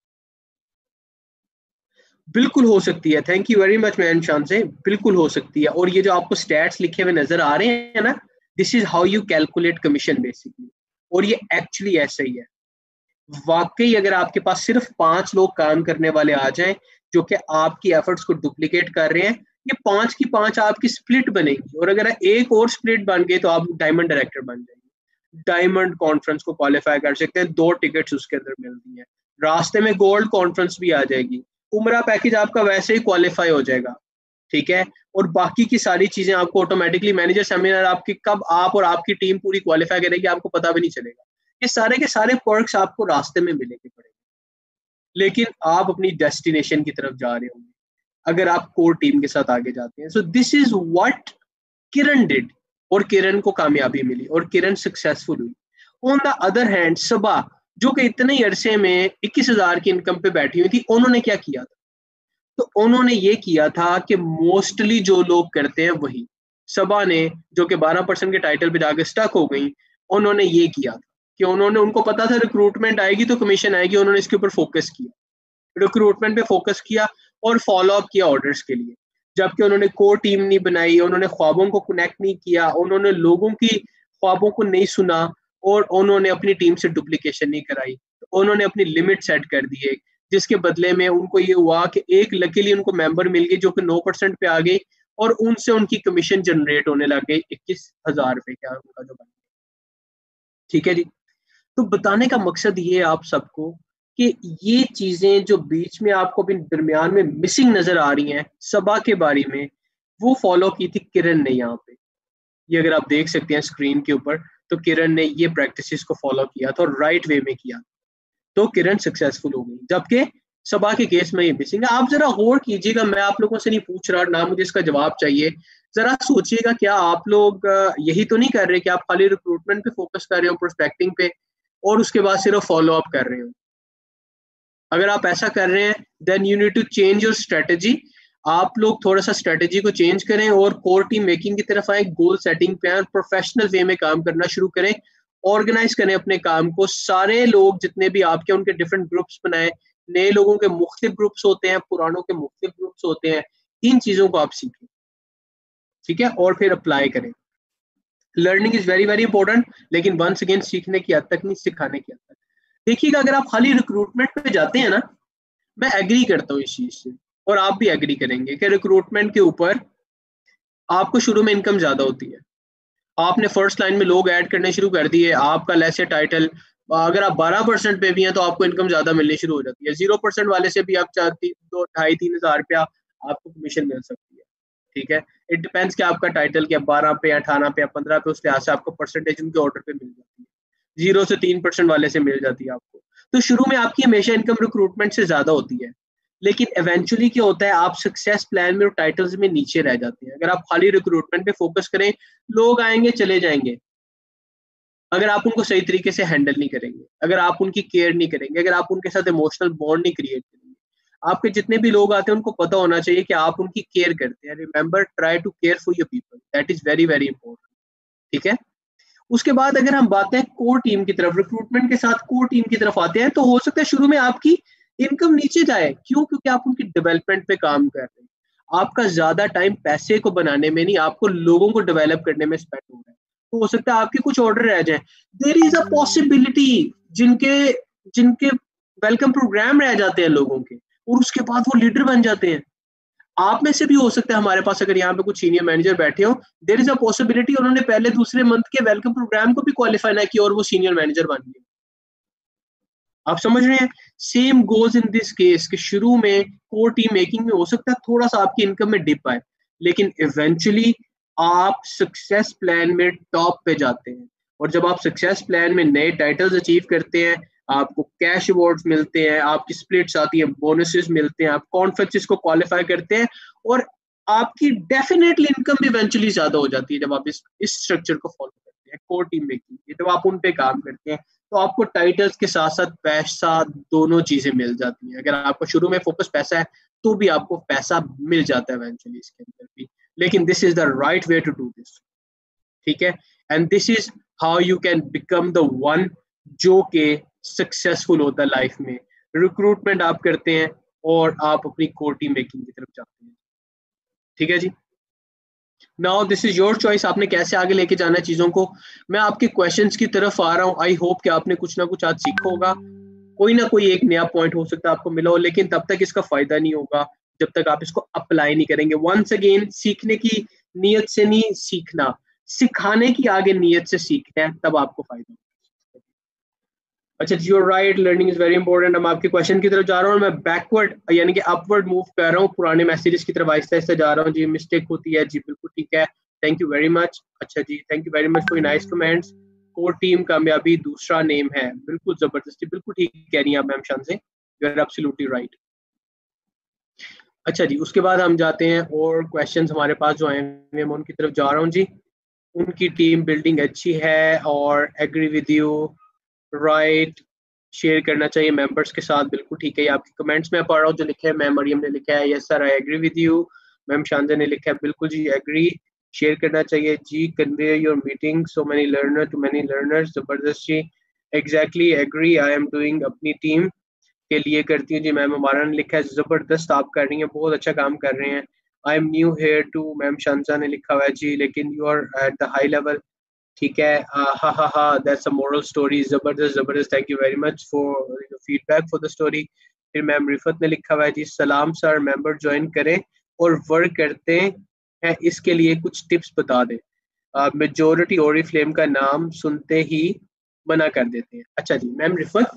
बिल्कुल हो सकती है, thank you very much man शान से, बिल्कुल हो सकती है। और ये जो आपको स्टैट्स लिखे हुए नजर आ रहे हैं ना, this is how you calculate commission basically, और ये एक्चुअली ऐसा ही है। वाकई अगर आपके पास सिर्फ पांच लोग काम करने वाले आ जाएं जो कि आपकी एफर्ट्स को डुप्लीकेट कर रहे हैं, ये पांच की पांच आपकी स्प्लिट बनेगी, और अगर एक और स्प्लिट बन गई तो आप डायमंड डायरेक्टर बन जाएंगे, डायमंड कॉन्फ्रेंस को क्वालिफाई कर सकते हैं, दो टिकट्स उसके अंदर मिलती हैं, रास्ते में गोल्ड कॉन्फ्रेंस भी आ जाएगी, उमरा पैकेज आपका वैसे ही क्वालिफाई हो जाएगा, ठीक है। और बाकी की सारी चीजें आपको ऑटोमेटिकली, मैनेजर सेमिनार आपकी कब आप और आपकी टीम पूरी क्वालिफाई करेगी आपको पता भी नहीं चलेगा। ये सारे के सारे पर्क्स आपको रास्ते में मिलेंगे पड़ेंगे, लेकिन आप अपनी डेस्टिनेशन की तरफ जा रहे होंगे अगर आप कोर टीम के साथ आगे जाते हैं। So this is what Kiran did, और किरण को कामयाबी मिली और किरण सक्सेसफुल हुई। On the other hand Saba, जो कि इतने ही अरसे में इक्कीस हजार की इनकम पे बैठी हुई थी, उन्होंने क्या किया था? तो उन्होंने ये किया था कि मोस्टली जो लोग करते हैं वही, सबा ने जो कि बारह परसेंट के टाइटल पे जाके स्टक हो गई, उन्होंने ये किया था कि उन्होंने, उनको पता था रिक्रूटमेंट आएगी तो कमीशन आएगी, उन्होंने इसके ऊपर फोकस किया, रिक्रूटमेंट पे फोकस किया और फॉलो अप किया ऑर्डर्स के लिए। जबकि उन्होंने कोर टीम नहीं बनाई, उन्होंने ख्वाबों को कनेक्ट नहीं किया, उन्होंने लोगों की ख्वाबों को नहीं सुना, और उन्होंने अपनी टीम से डुप्लीकेशन नहीं कराई, तो उन्होंने अपनी लिमिट सेट कर दी, जिसके बदले में उनको ये हुआ कि एक लकीली उनको मेंबर मिल गई जो कि नौ परसेंट पे आ गई, और उनसे उनकी कमीशन जनरेट होने लग गई इक्कीस हजार रुपए का उनका जो बन ठीक है जी। तो बताने का मकसद ये है आप सबको कि ये चीजें जो बीच में आपको भी दरमियान में मिसिंग नजर आ रही हैं सबा के बारे में, वो फॉलो की थी किरण ने यहाँ पे। ये अगर आप देख सकते हैं स्क्रीन के ऊपर, तो किरण ने ये प्रैक्टिसेस को फॉलो किया था और राइट वे में किया, तो किरण सक्सेसफुल हो गई। जबकि सबा के केस में ये मिसिंग है। आप जरा गौर कीजिएगा, मैं आप लोगों से नहीं पूछ रहा, ना मुझे इसका जवाब चाहिए। जरा सोचिएगा, क्या आप लोग यही तो नहीं कर रहे कि आप खाली रिक्रूटमेंट पे फोकस कर रहे हो, प्रोस्पेक्टिंग पे, और उसके बाद सिर्फ फॉलो अप कर रहे हो? अगर आप ऐसा कर रहे हैं, then you need to change your strategy. आप लोग थोड़ा सा स्ट्रेटेजी को चेंज करें और कोर टीम मेकिंग की तरफ आए, गोल सेटिंग पे आए, प्रोफेशनल वे में काम करना शुरू करें, ऑर्गेनाइज करें अपने काम को। सारे लोग जितने भी आपके, उनके डिफरेंट ग्रुप्स बनाएं। नए लोगों के मुख्तलिफ ग्रुप्स होते हैं, पुरानों के मुख्तलिफ ग्रुप्स होते हैं। इन चीजों को आप सीखें, ठीक है, और फिर अप्लाई करें। Learning is very very important, लेकिन वंस अगेन सीखने की हद तक नहीं, सिखाने की हद तक। देखिएगा, अगर आप खाली रिक्रूटमेंट पे जाते हैं ना, मैं एग्री करता हूँ इस चीज से, और आप भी एग्री करेंगे कि रिक्रूटमेंट के ऊपर आपको शुरू में इनकम ज्यादा होती है। आपने फर्स्ट लाइन में लोग ऐड करने शुरू कर दिए, आपका लेस टाइटल, अगर आप बारह परसेंट पे भी हैं तो आपको इनकम ज्यादा मिलनी शुरू हो जाती है। जीरो परसेंट वाले से भी आप चार तीन दो ढाई तीन हजार रुपया आपको कमीशन मिल सकती है, ठीक है। इट डिपेंड्स कि आपका टाइटल क्या, बारह पे, अठारह पे या पंद्रह पे, उस लिहाज से आपको परसेंटेज उनके ऑर्डर पे मिल जाती है। जीरो से तीन परसेंट वाले से मिल जाती है आपको। तो शुरू में आपकी हमेशा इनकम रिक्रूटमेंट से ज्यादा होती है, लेकिन इवेंचुअली क्या होता है, आप सक्सेस प्लान में और टाइटल्स में नीचे रह जाते हैं। अगर आप खाली रिक्रूटमेंट पे फोकस करें, लोग आएंगे चले जाएंगे। अगर आप उनको सही तरीके से हैंडल नहीं करेंगे, अगर आप उनकी केयर नहीं करेंगे, अगर आप उनके साथ इमोशनल बॉन्ड नहीं क्रिएट करेंगे, आपके जितने भी लोग आते हैं उनको पता होना चाहिए कि आप उनकी केयर करते हैं। Remember, try to care for your people, that is very very important, ठीक है। उसके बाद अगर हम बात है कोर टीम की तरफ, रिक्रूटमेंट के साथ कोर टीम की तरफ आते हैं, तो हो सकता है शुरू में आपकी इनकम नीचे जाए। क्यों? क्योंकि आप उनकी डेवलपमेंट पे काम कर रहे हैं। आपका ज्यादा टाइम पैसे को बनाने में नहीं, आपको लोगों को डेवलप करने में स्पेंड हो रहा है। तो हो सकता है आपके कुछ ऑर्डर रह जाए। देयर इज अ पॉसिबिलिटी जिनके जिनके वेलकम प्रोग्राम रह जाते हैं लोगों के, और उसके बाद वो लीडर बन जाते हैं। आप में से भी हो सकता है, हमारे पास अगर यहाँ पे कुछ सीनियर मैनेजर बैठे हो, देयर इज अ पॉसिबिलिटी उन्होंने पहले दूसरे मंथ के वेलकम प्रोग्राम को भी क्वालिफाई ना किया और वो सीनियर मैनेजर बन गए। आप समझ रहे हैं? Same goes in this case कि शुरू में कोर टीम मेकिंग में हो सकता है थोड़ा सा आपकी इनकम में डिप आए, लेकिन इवेंचुअली आप सक्सेस प्लान में टॉप पे जाते हैं। और जब आप सक्सेस प्लान में नए टाइटल्स अचीव करते हैं, आपको कैश अवार्ड्स मिलते हैं, आपकी स्प्लिट्स आती है, बोनसेस मिलते हैं, आप कॉन्फ्रेंसेस को क्वालिफाई करते हैं, और आपकी डेफिनेटली इनकम भी इवेंचुअली ज्यादा हो जाती है जब आप इस इस स्ट्रक्चर को फॉलो करते हैं, कोर टीम मेकिंग। जब आप उन पे काम करते हैं, तो आपको टाइटल्स के साथ साथ पैसा, दोनों चीजें मिल जाती हैं। अगर आपको शुरू में फोकस पैसा है, तो भी आपको पैसा मिल जाता है इवेंचुअली इसके अंदर भी। लेकिन this is the right way to do this, ठीक है। And this is how you can become the one जो के सक्सेसफुल होता है लाइफ में। रिक्रूटमेंट आप करते हैं और आप अपनी कोर टीम मेकिंग की तरफ जाते हैं, ठीक है जी। Now this is your choice, आपने कैसे आगे लेके जाना है चीजों को। मैं आपके क्वेश्चंस की तरफ आ रहा हूँ। आई होप कि आपने कुछ ना कुछ आज सीखा होगा, कोई ना कोई एक नया पॉइंट हो सकता है आपको मिला हो, लेकिन तब तक इसका फायदा नहीं होगा जब तक आप इसको अप्लाई नहीं करेंगे। वंस अगेन, सीखने की नीयत से नहीं सीखना, सिखाने की आगे नीयत से सीखना है, तब आपको फायदा होगा। अच्छा जी, you're right, learning is very important. हम आपके क्वेश्चन की तरफ जा रहा हूँ, मैं बैकवर्ड यानी कि अपवर्ड मूव कर रहा हूँ, पुराने मैसेजेस की तरफ आहिस्ता आहिस्ता जा रहा हूँ। जी मिस्टेक होती है, जी बिल्कुल ठीक है, थैंक यू वेरी मच। अच्छा जी, thank you very much for nice comments. Core team कामयाबी दूसरा नेम है, बिल्कुल जबरदस्ती, बिल्कुल ठीक कह रही हैं आप ma'am Shanse, you are absolutely right. अच्छा जी, उसके बाद हम जाते हैं और क्वेश्चंस हमारे पास जो आए हैं, मैं उनकी तरफ जा रहा हूँ जी। उनकी टीम बिल्डिंग अच्छी है और agree with you, right, share करना चाहिए मेंबर्स के साथ, बिल्कुल ठीक है। ये आपके कमेंट्स में पढ़ रहा हूँ जो लिखे हैं। मैम मरियम ने लिखा है yes sir I agree with you. Ma'am Shanza ने लिखा है बिल्कुल जी एग्री, शेयर करना चाहिए जी। Convey your meeting so many learner to many learners, जबरदस्त जी, exactly agree, I am doing, अपनी टीम के लिए करती हूँ जी। मैम हमारा ने लिखा है जबरदस्त आप कर रही हैं, बहुत अच्छा काम कर रहे हैं। I am new here too, ma'am Shanza ने लिखा हुआ है जी, लेकिन you are at the high level, ठीक है। हा हा हा, दैट्स अ मोरल स्टोरी, जबरदस्त जबरदस्त, thank you very much for feedback for the story. फिर मैम रिफत ने लिखा हुआ है जी, सलाम सर, मेंबर ज्वाइन करें और वर्क करते हैं, इसके लिए कुछ टिप्स बता दें। मेजोरिटी ओरिफ्लेम का नाम सुनते ही मना कर देते हैं। अच्छा जी मैम रिफत,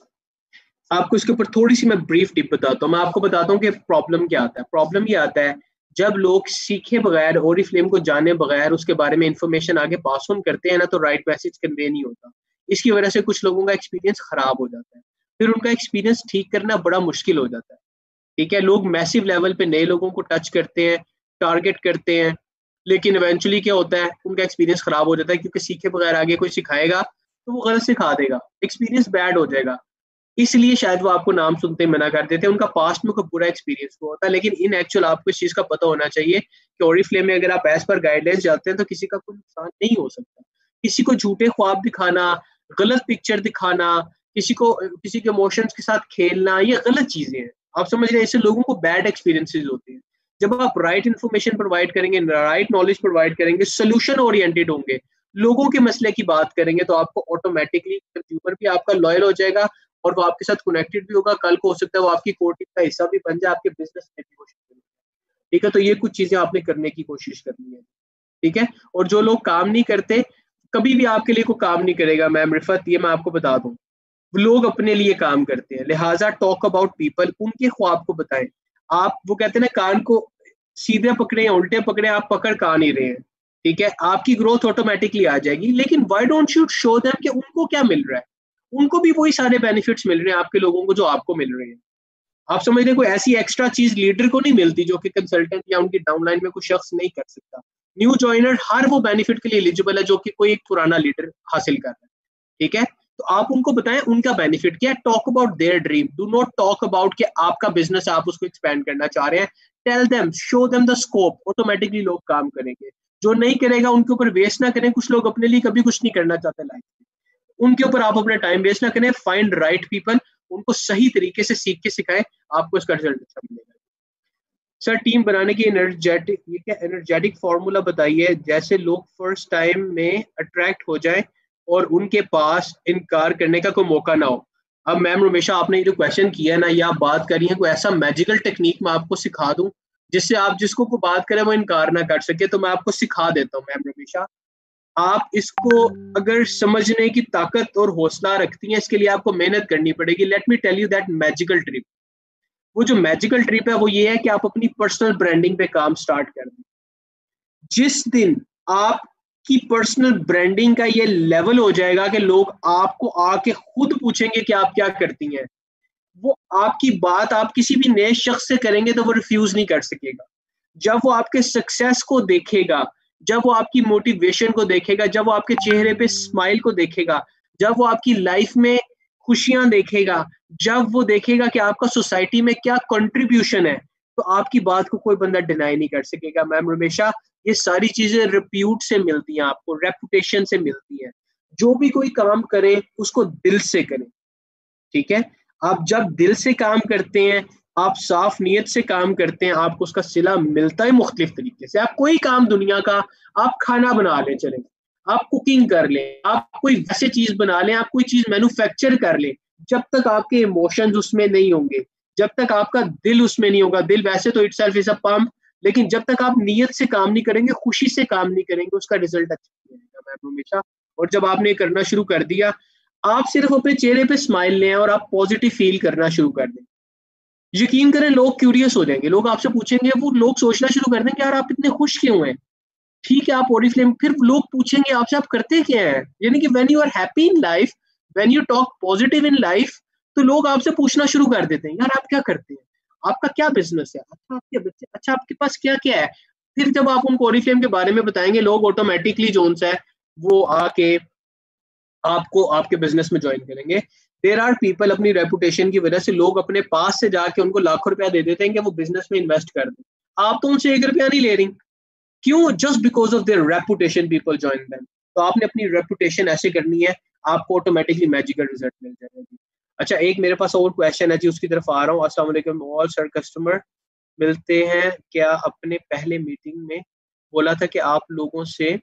आपको इसके ऊपर थोड़ी सी मैं ब्रीफ टिप बताता हूँ। मैं आपको बताता हूँ कि प्रॉब्लम क्या आता है। प्रॉब्लम ये आता है जब लोग सीखे बगैर, ओरिफ्लेम को जाने बगैर उसके बारे में इंफॉर्मेशन आगे पास ऑन करते हैं ना, तो राइट मैसेज कन्वे नहीं होता। इसकी वजह से कुछ लोगों का एक्सपीरियंस खराब हो जाता है, फिर उनका एक्सपीरियंस ठीक करना बड़ा मुश्किल हो जाता है। ठीक है, लोग मैसिव लेवल पे नए लोगों को टच करते हैं, टारगेट करते हैं, लेकिन इवेंचुअली क्या होता है, उनका एक्सपीरियंस खराब हो जाता है, क्योंकि सीखे बगैर आगे कोई सिखाएगा तो वो गलत सिखा देगा, एक्सपीरियंस बैड हो जाएगा। इसलिए शायद वो आपको नाम सुनते ही मना कर देते हैं, उनका पास्ट में कोई बुरा एक्सपीरियंस हुआ होता है। लेकिन इन एक्चुअल आपको इस चीज का पता होना चाहिए कि ओरिफ्लेम में अगर आप एज पर गाइडलाइंस जाते हैं तो किसी का कोई नुकसान नहीं हो सकता। किसी को झूठे ख्वाब दिखाना, गलत पिक्चर दिखाना, किसी को किसी के इमोशंस के साथ खेलना, ये गलत चीजें हैं। आप समझ रहे हैं, इससे लोगों को बैड एक्सपीरियंसेस होते हैं। जब आप राइट इन्फॉर्मेशन प्रोवाइड करेंगे, राइट नॉलेज प्रोवाइड करेंगे, सोल्यूशन ओरिएंटेड होंगे, लोगों के मसले की बात करेंगे, तो आपको ऑटोमेटिकली कंज्यूमर भी आपका लॉयल हो जाएगा और वो आपके साथ कनेक्टेड भी होगा। कल को हो सकता है वो आपकी कोर टीम का हिस्सा भी बन जाए, आपके बिजनेस में भी कोशिश करें। ठीक है, तो ये कुछ चीजें आपने करने की कोशिश करनी है। ठीक है, और जो लोग काम नहीं करते, कभी भी आपके लिए कोई काम नहीं करेगा मैम रिफत, ये मैं आपको बता दूं। लोग अपने लिए काम करते हैं, लिहाजा टॉक अबाउट पीपल, उनके ख्वाब को बताएं। आप, वो कहते हैं ना, कान को सीधे पकड़े या उल्टे पकड़े, आप पकड़ कहा नहीं रहे हैं। ठीक है, आपकी ग्रोथ ऑटोमेटिकली आ जाएगी, लेकिन why don't you show them कि उनको क्या मिल रहा है। उनको भी वही सारे बेनिफिट्स मिल रहे हैं आपके लोगों को जो आपको मिल रहे हैं। आप समझ रहे हैं, कोई ऐसी एक्स्ट्रा चीज लीडर को नहीं मिलती जो कि कंसल्टेंट या उनकी डाउनलाइन में कोई शख्स नहीं कर सकता। न्यू ज्वाइनर हर वो बेनिफिट के लिए एलिजिबल है जो कि कोई एक पुराना लीडर हासिल कर रहा है। ठीक है, तो आप उनको बताएं उनका बेनिफिट क्या है। Talk about their dream, do not talk about कि आपका बिजनेस आप उसको एक्सपेंड करना चाह रहे हैं। Tell them, show them the scope, automatically लोग काम करेंगे। जो नहीं करेगा उनके ऊपर वेस्ट ना करें। कुछ लोग अपने लिए कभी कुछ नहीं करना चाहते लाइफ में, उनके ऊपर आप अपना टाइम वेस्ट ना करें। फाइंड राइट पीपल, उनको सही तरीके से सीख के सिखाएं, आपको इसका रिजल्ट अच्छा मिलेगा। सर टीम बनाने की एनर्जेटिक, ये क्या एनर्जेटिक फॉर्मूला बताइए, जैसे लोग फर्स्ट टाइम में अट्रैक्ट हो जाए और उनके पास इनकार करने का कोई मौका ना हो। अब मैम रमेशा, आपने ये जो क्वेश्चन किया है ना, ये आप बात करिए, कोई ऐसा मैजिकल टेक्निक मैं आपको सिखा दूं जिससे आप जिसको को बात करें वो इनकार ना कर सके, तो मैं आपको सिखा देता हूँ मैम रमेशा। आप इसको अगर समझने की ताकत और हौसला रखती हैं, इसके लिए आपको मेहनत करनी पड़ेगी। Let me tell you that magical trip. वो जो मैजिकल ट्रिप है वो ये है कि आप अपनी पर्सनल ब्रांडिंग पे काम स्टार्ट कर दें। जिस दिन आपकी पर्सनल ब्रांडिंग का ये लेवल हो जाएगा कि लोग आपको आके खुद पूछेंगे कि आप क्या करती हैं, वो आपकी बात आप किसी भी नए शख्स से करेंगे तो वो रिफ्यूज नहीं कर सकेगा। जब वो आपके सक्सेस को देखेगा, जब वो आपकी मोटिवेशन को देखेगा, जब वो आपके चेहरे पे स्माइल को देखेगा, जब वो आपकी लाइफ में खुशियां देखेगा, जब वो देखेगा कि आपका सोसाइटी में क्या कंट्रीब्यूशन है, तो आपकी बात को कोई बंदा डिनाई नहीं कर सकेगा। मैम रमेशा, ये सारी चीजें रिप्यूट से मिलती हैं, आपको रेपुटेशन से मिलती हैं। जो भी कोई काम करे उसको दिल से करें। ठीक है, आप जब दिल से काम करते हैं, आप साफ नीयत से काम करते हैं, आपको उसका सिला मिलता है मुख्तलिफ तरीके से। आप कोई काम दुनिया का, आप खाना बना लें, चलें, आप कुकिंग कर लें, आप कोई वैसे चीज बना लें, आप कोई चीज मैन्युफैक्चर कर लें, जब तक आपके इमोशंस उसमें नहीं होंगे, जब तक आपका दिल उसमें नहीं होगा, दिल वैसे तो इटसेल्फ इज अ पंप, लेकिन जब तक आप नीयत से काम नहीं करेंगे, खुशी से काम नहीं करेंगे, उसका रिजल्ट अच्छा नहीं आएगा मैम हमेशा। और जब आपने करना शुरू कर दिया, आप सिर्फ अपने चेहरे पे स्माइल लें और आप पॉजिटिव फील करना शुरू कर दें। यकीन करें, लोग क्यूरियस हो जाएंगे, लोग आपसे पूछेंगे, वो लोग सोचना शुरू कर देंगे यार आप इतने खुश क्यों हैं। ठीक है, आप ओरिफ्लेम, फिर लोग पूछेंगे आपसे आप करते क्या हैं। यानी कि when you are happy in life, when you talk positive in life, तो लोग आपसे पूछना शुरू कर देते हैं यार आप क्या करते हैं, आपका क्या बिजनेस है, अच्छा आपके बच्चे, अच्छा आपके पास क्या क्या है। फिर जब आप उनको ओरिफ्लेम के बारे में बताएंगे, लोग ऑटोमेटिकली जो है वो आके आपको आपके बिजनेस में ज्वाइन करेंगे। देयर आर पीपल, अपनी रेपुटेशन की वजह से लोग अपने पास से जाके उनको लाखों रुपया दे देते हैं कि वो बिजनेस में इन्वेस्ट कर दें। आप तो उनसे एक रुपया नहीं ले रही, क्यों? Just because of their reputation people join them. तो आपने अपनी रेपुटेशन ऐसे करनी है, आपको ऑटोमेटिकली मैजिकल रिजल्ट मिल जाएगा जी। अच्छा, एक मेरे पास और क्वेश्चन है जी, उसकी तरफ आ रहा हूँ। अस्सलाम वालेकुम ऑल सर, कस्टमर मिलते हैं क्या? अपने पहले मीटिंग में बोला था कि आप लोगों से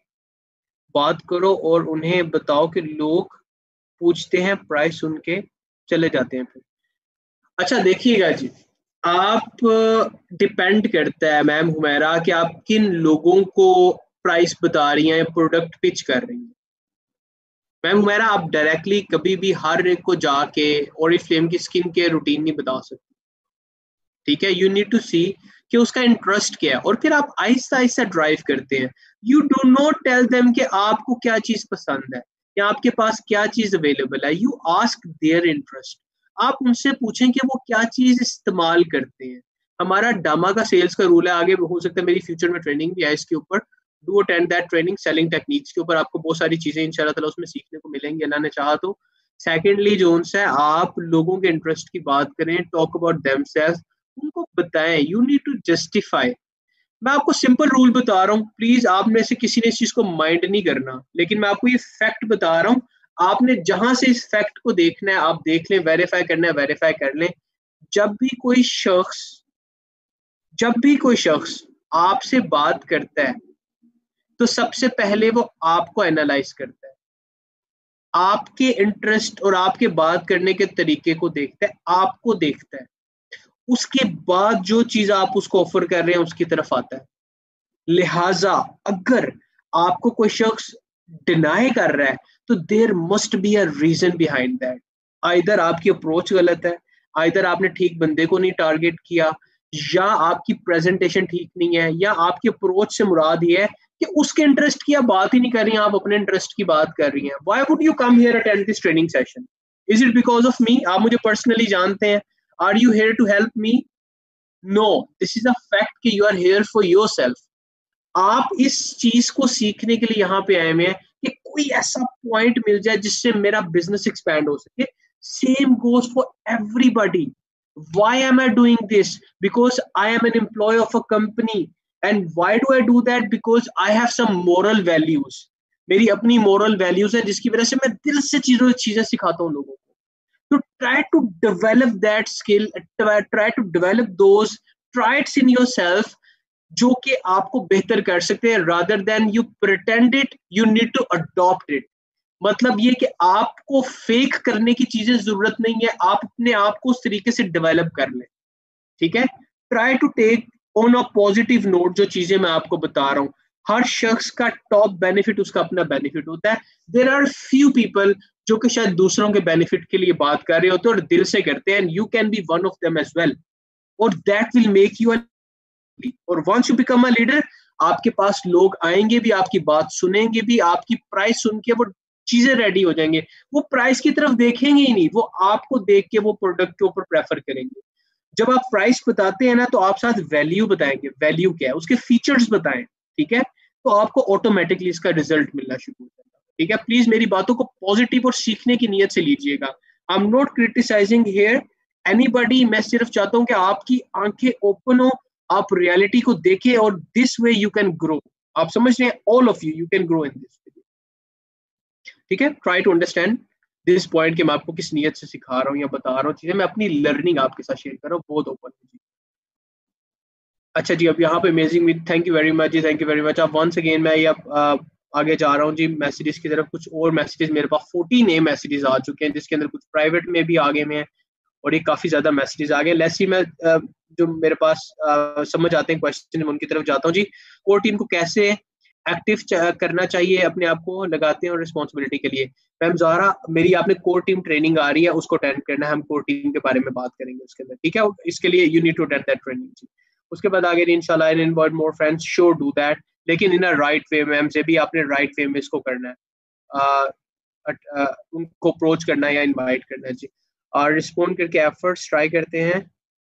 बात करो और उन्हें बताओ कि लोग पूछते हैं, प्राइस सुन के चले जाते हैं फिर। अच्छा देखिएगा जी, आप डिपेंड करता है मैम हुमैरा कि आप किन लोगों को प्राइस बता रही हैं, प्रोडक्ट पिच कर रही हैं। मैम मेरा आप डायरेक्टली कभी भी हर एक को जाके ओरिफ्लेम की स्किन केयर रूटीन नहीं बता सकते, ठीक है। यू नीड टू सी कि उसका इंटरेस्ट क्या है, और फिर आप आहिस्ता आहिस्ता ड्राइव करते हैं। You do not tell them कि आपको क्या चीज पसंद है या आपके पास क्या चीज अवेलेबल है। You ask their interest. आप उनसे पूछें कि वो क्या चीज इस्तेमाल करते हैं। हमारा डामा का सेल्स का रूल है, आगे हो सकता है मेरी फ्यूचर में ट्रेनिंग भी है इसके ऊपर। Do attend that training selling techniques के ऊपर, आपको बहुत सारी चीजें इंशाल्लाह ताला उसमें सीखने को मिलेंगी अल्लाह ने चाहा तो। सेकेंडली जो उनसे आप लोगों के इंटरेस्ट की बात करें, टॉक अबाउट देमसेल्फ, उनको बताएं। You need to justify. मैं आपको सिंपल रूल बता रहा हूँ, प्लीज आप में से किसी ने इस चीज को माइंड नहीं करना, लेकिन मैं आपको ये फैक्ट बता रहा हूँ। आपने जहां से इस फैक्ट को देखना है आप देख लें, वेरीफाई करना है वेरीफाई कर लें। जब भी कोई शख्स जब भी कोई शख्स आपसे बात करता है तो सबसे पहले वो आपको एनालाइज करता है, आपके इंटरेस्ट और आपके बात करने के तरीके को देखता है, आपको देखता है। उसके बाद जो चीज आप उसको ऑफर कर रहे हैं उसकी तरफ आता है। लिहाजा अगर आपको कोई शख्स डिनाई कर रहा है तो there must be a reason behind that. Either आपकी अप्रोच गलत है, आइदर आपने ठीक बंदे को नहीं टारगेट किया, या आपकी प्रेजेंटेशन ठीक नहीं है, या आपकी अप्रोच से मुराद ये है कि उसके इंटरेस्ट की आप बात ही नहीं कर रही हैं, आप अपने इंटरेस्ट की बात कर रही हैं। Why would you come here attend this training session? Is it because of me? आप मुझे पर्सनली जानते हैं? Are you here to help me? No, this is a fact कि you are here for yourself. आप इस चीज को सीखने के लिए यहाँ पे आए हुए हैं कि कोई ऐसा पॉइंट मिल जाए जिससे मेरा बिजनेस एक्सपैंड हो सके। Same goes for everybody. Why am I doing this? Because I am an employee of a company. And why do I do that? Because I have some moral values. मेरी अपनी moral values है जिसकी वजह से मैं दिल से चीजों चीजें सिखाता हूँ लोगों को। तो try to develop that skill, try to develop those traits in yourself जो कि आपको बेहतर कर सकते हैं। rather than you pretend it, you need to adopt it. मतलब ये कि आपको फेक करने की चीजें जरूरत नहीं है, आप अपने आप को उस तरीके से डेवलप कर लें, ठीक है। Try to take on a positive note जो चीजें मैं आपको बता रहा हूँ। हर शख्स का टॉप बेनिफिट उसका अपना बेनिफिट होता है। देयर आर फ्यू पीपल जो कि शायद दूसरों के बेनिफिट के लिए बात कर रहे होते हैं और दिल से करते हैं, and you can be one of them as well, और that will make you a leader. और once you become a leader, आपके पास लोग आएंगे भी, आपकी बात सुनेंगे भी, आपकी प्राइस सुन के वो चीजें रेडी हो जाएंगे। वो प्राइस की तरफ देखेंगे ही नहीं, वो आपको देख के वो प्रोडक्ट के ऊपर प्रेफर करेंगे। जब आप प्राइस बताते हैं ना तो आप साथ वैल्यू बताएंगे, वैल्यू क्या है, उसके फीचर्स बताएं, ठीक है। तो आपको ऑटोमेटिकली इसका रिजल्ट मिलना शुरू हो जाएगा, ठीक है। प्लीज मेरी बातों को पॉजिटिव और सीखने की नीयत से लीजिएगा। I am not criticising here anybody. मैं सिर्फ चाहता हूं कि आपकी आंखें ओपन हो, आप रियलिटी को देखें, और this way you can grow. आप समझ रहे हैं, all of you you can grow in this, ठीक है। Try to understand this point कि मैं आपको किस नीयत से सिखा रहा हूँ या बता रहा हूँ चीजें। मैं अपनी लर्निंग आपके साथ शेयर कर रहा हूँ बहुत ओपन जी। अच्छा जी, अब यहाँ पे amazing, thank you very much जी, थैंक यू वेरी मच। अब वंस अगेन मैं ये अब आगे जा रहा हूँ जी मैसेजेस की तरफ। कुछ और मैसेजेस मेरे पास फोर्टीन नए मैसेजेस आ चुके हैं, जिसके अंदर कुछ प्राइवेट में भी आ गए हैं और ये काफी ज्यादा मैसेजेस आ गए। लेट्स सी, मैं जो मेरे पास समझ आते हैं क्वेश्चन उनकी तरफ जाता हूँ जी। कोर टीम को कैसे एक्टिव करना चाहिए, अपने आप को लगाते हैं और रिस्पॉन्सिबिलिटी के लिए। मैम ज़ारा, मेरी आपने कोर टीम ट्रेनिंग आ रही है, उसको अटेंड करना है। हम कोर टीम के बारे में बात करेंगे उसके अंदर, ठीक है। इसके लिए you need to attend that training. उसके बाद आगे इंशाल्लाह in invite more friends, sure do that, लेकिन in a right way. Ma'am से भी आपने राइट वे में इसको करना है, uh, uh, उनको अप्रोच करना है या इनवाइट करना है जी। और रिस्पॉन्ड करके एफर्ट्स ट्राई करते हैं।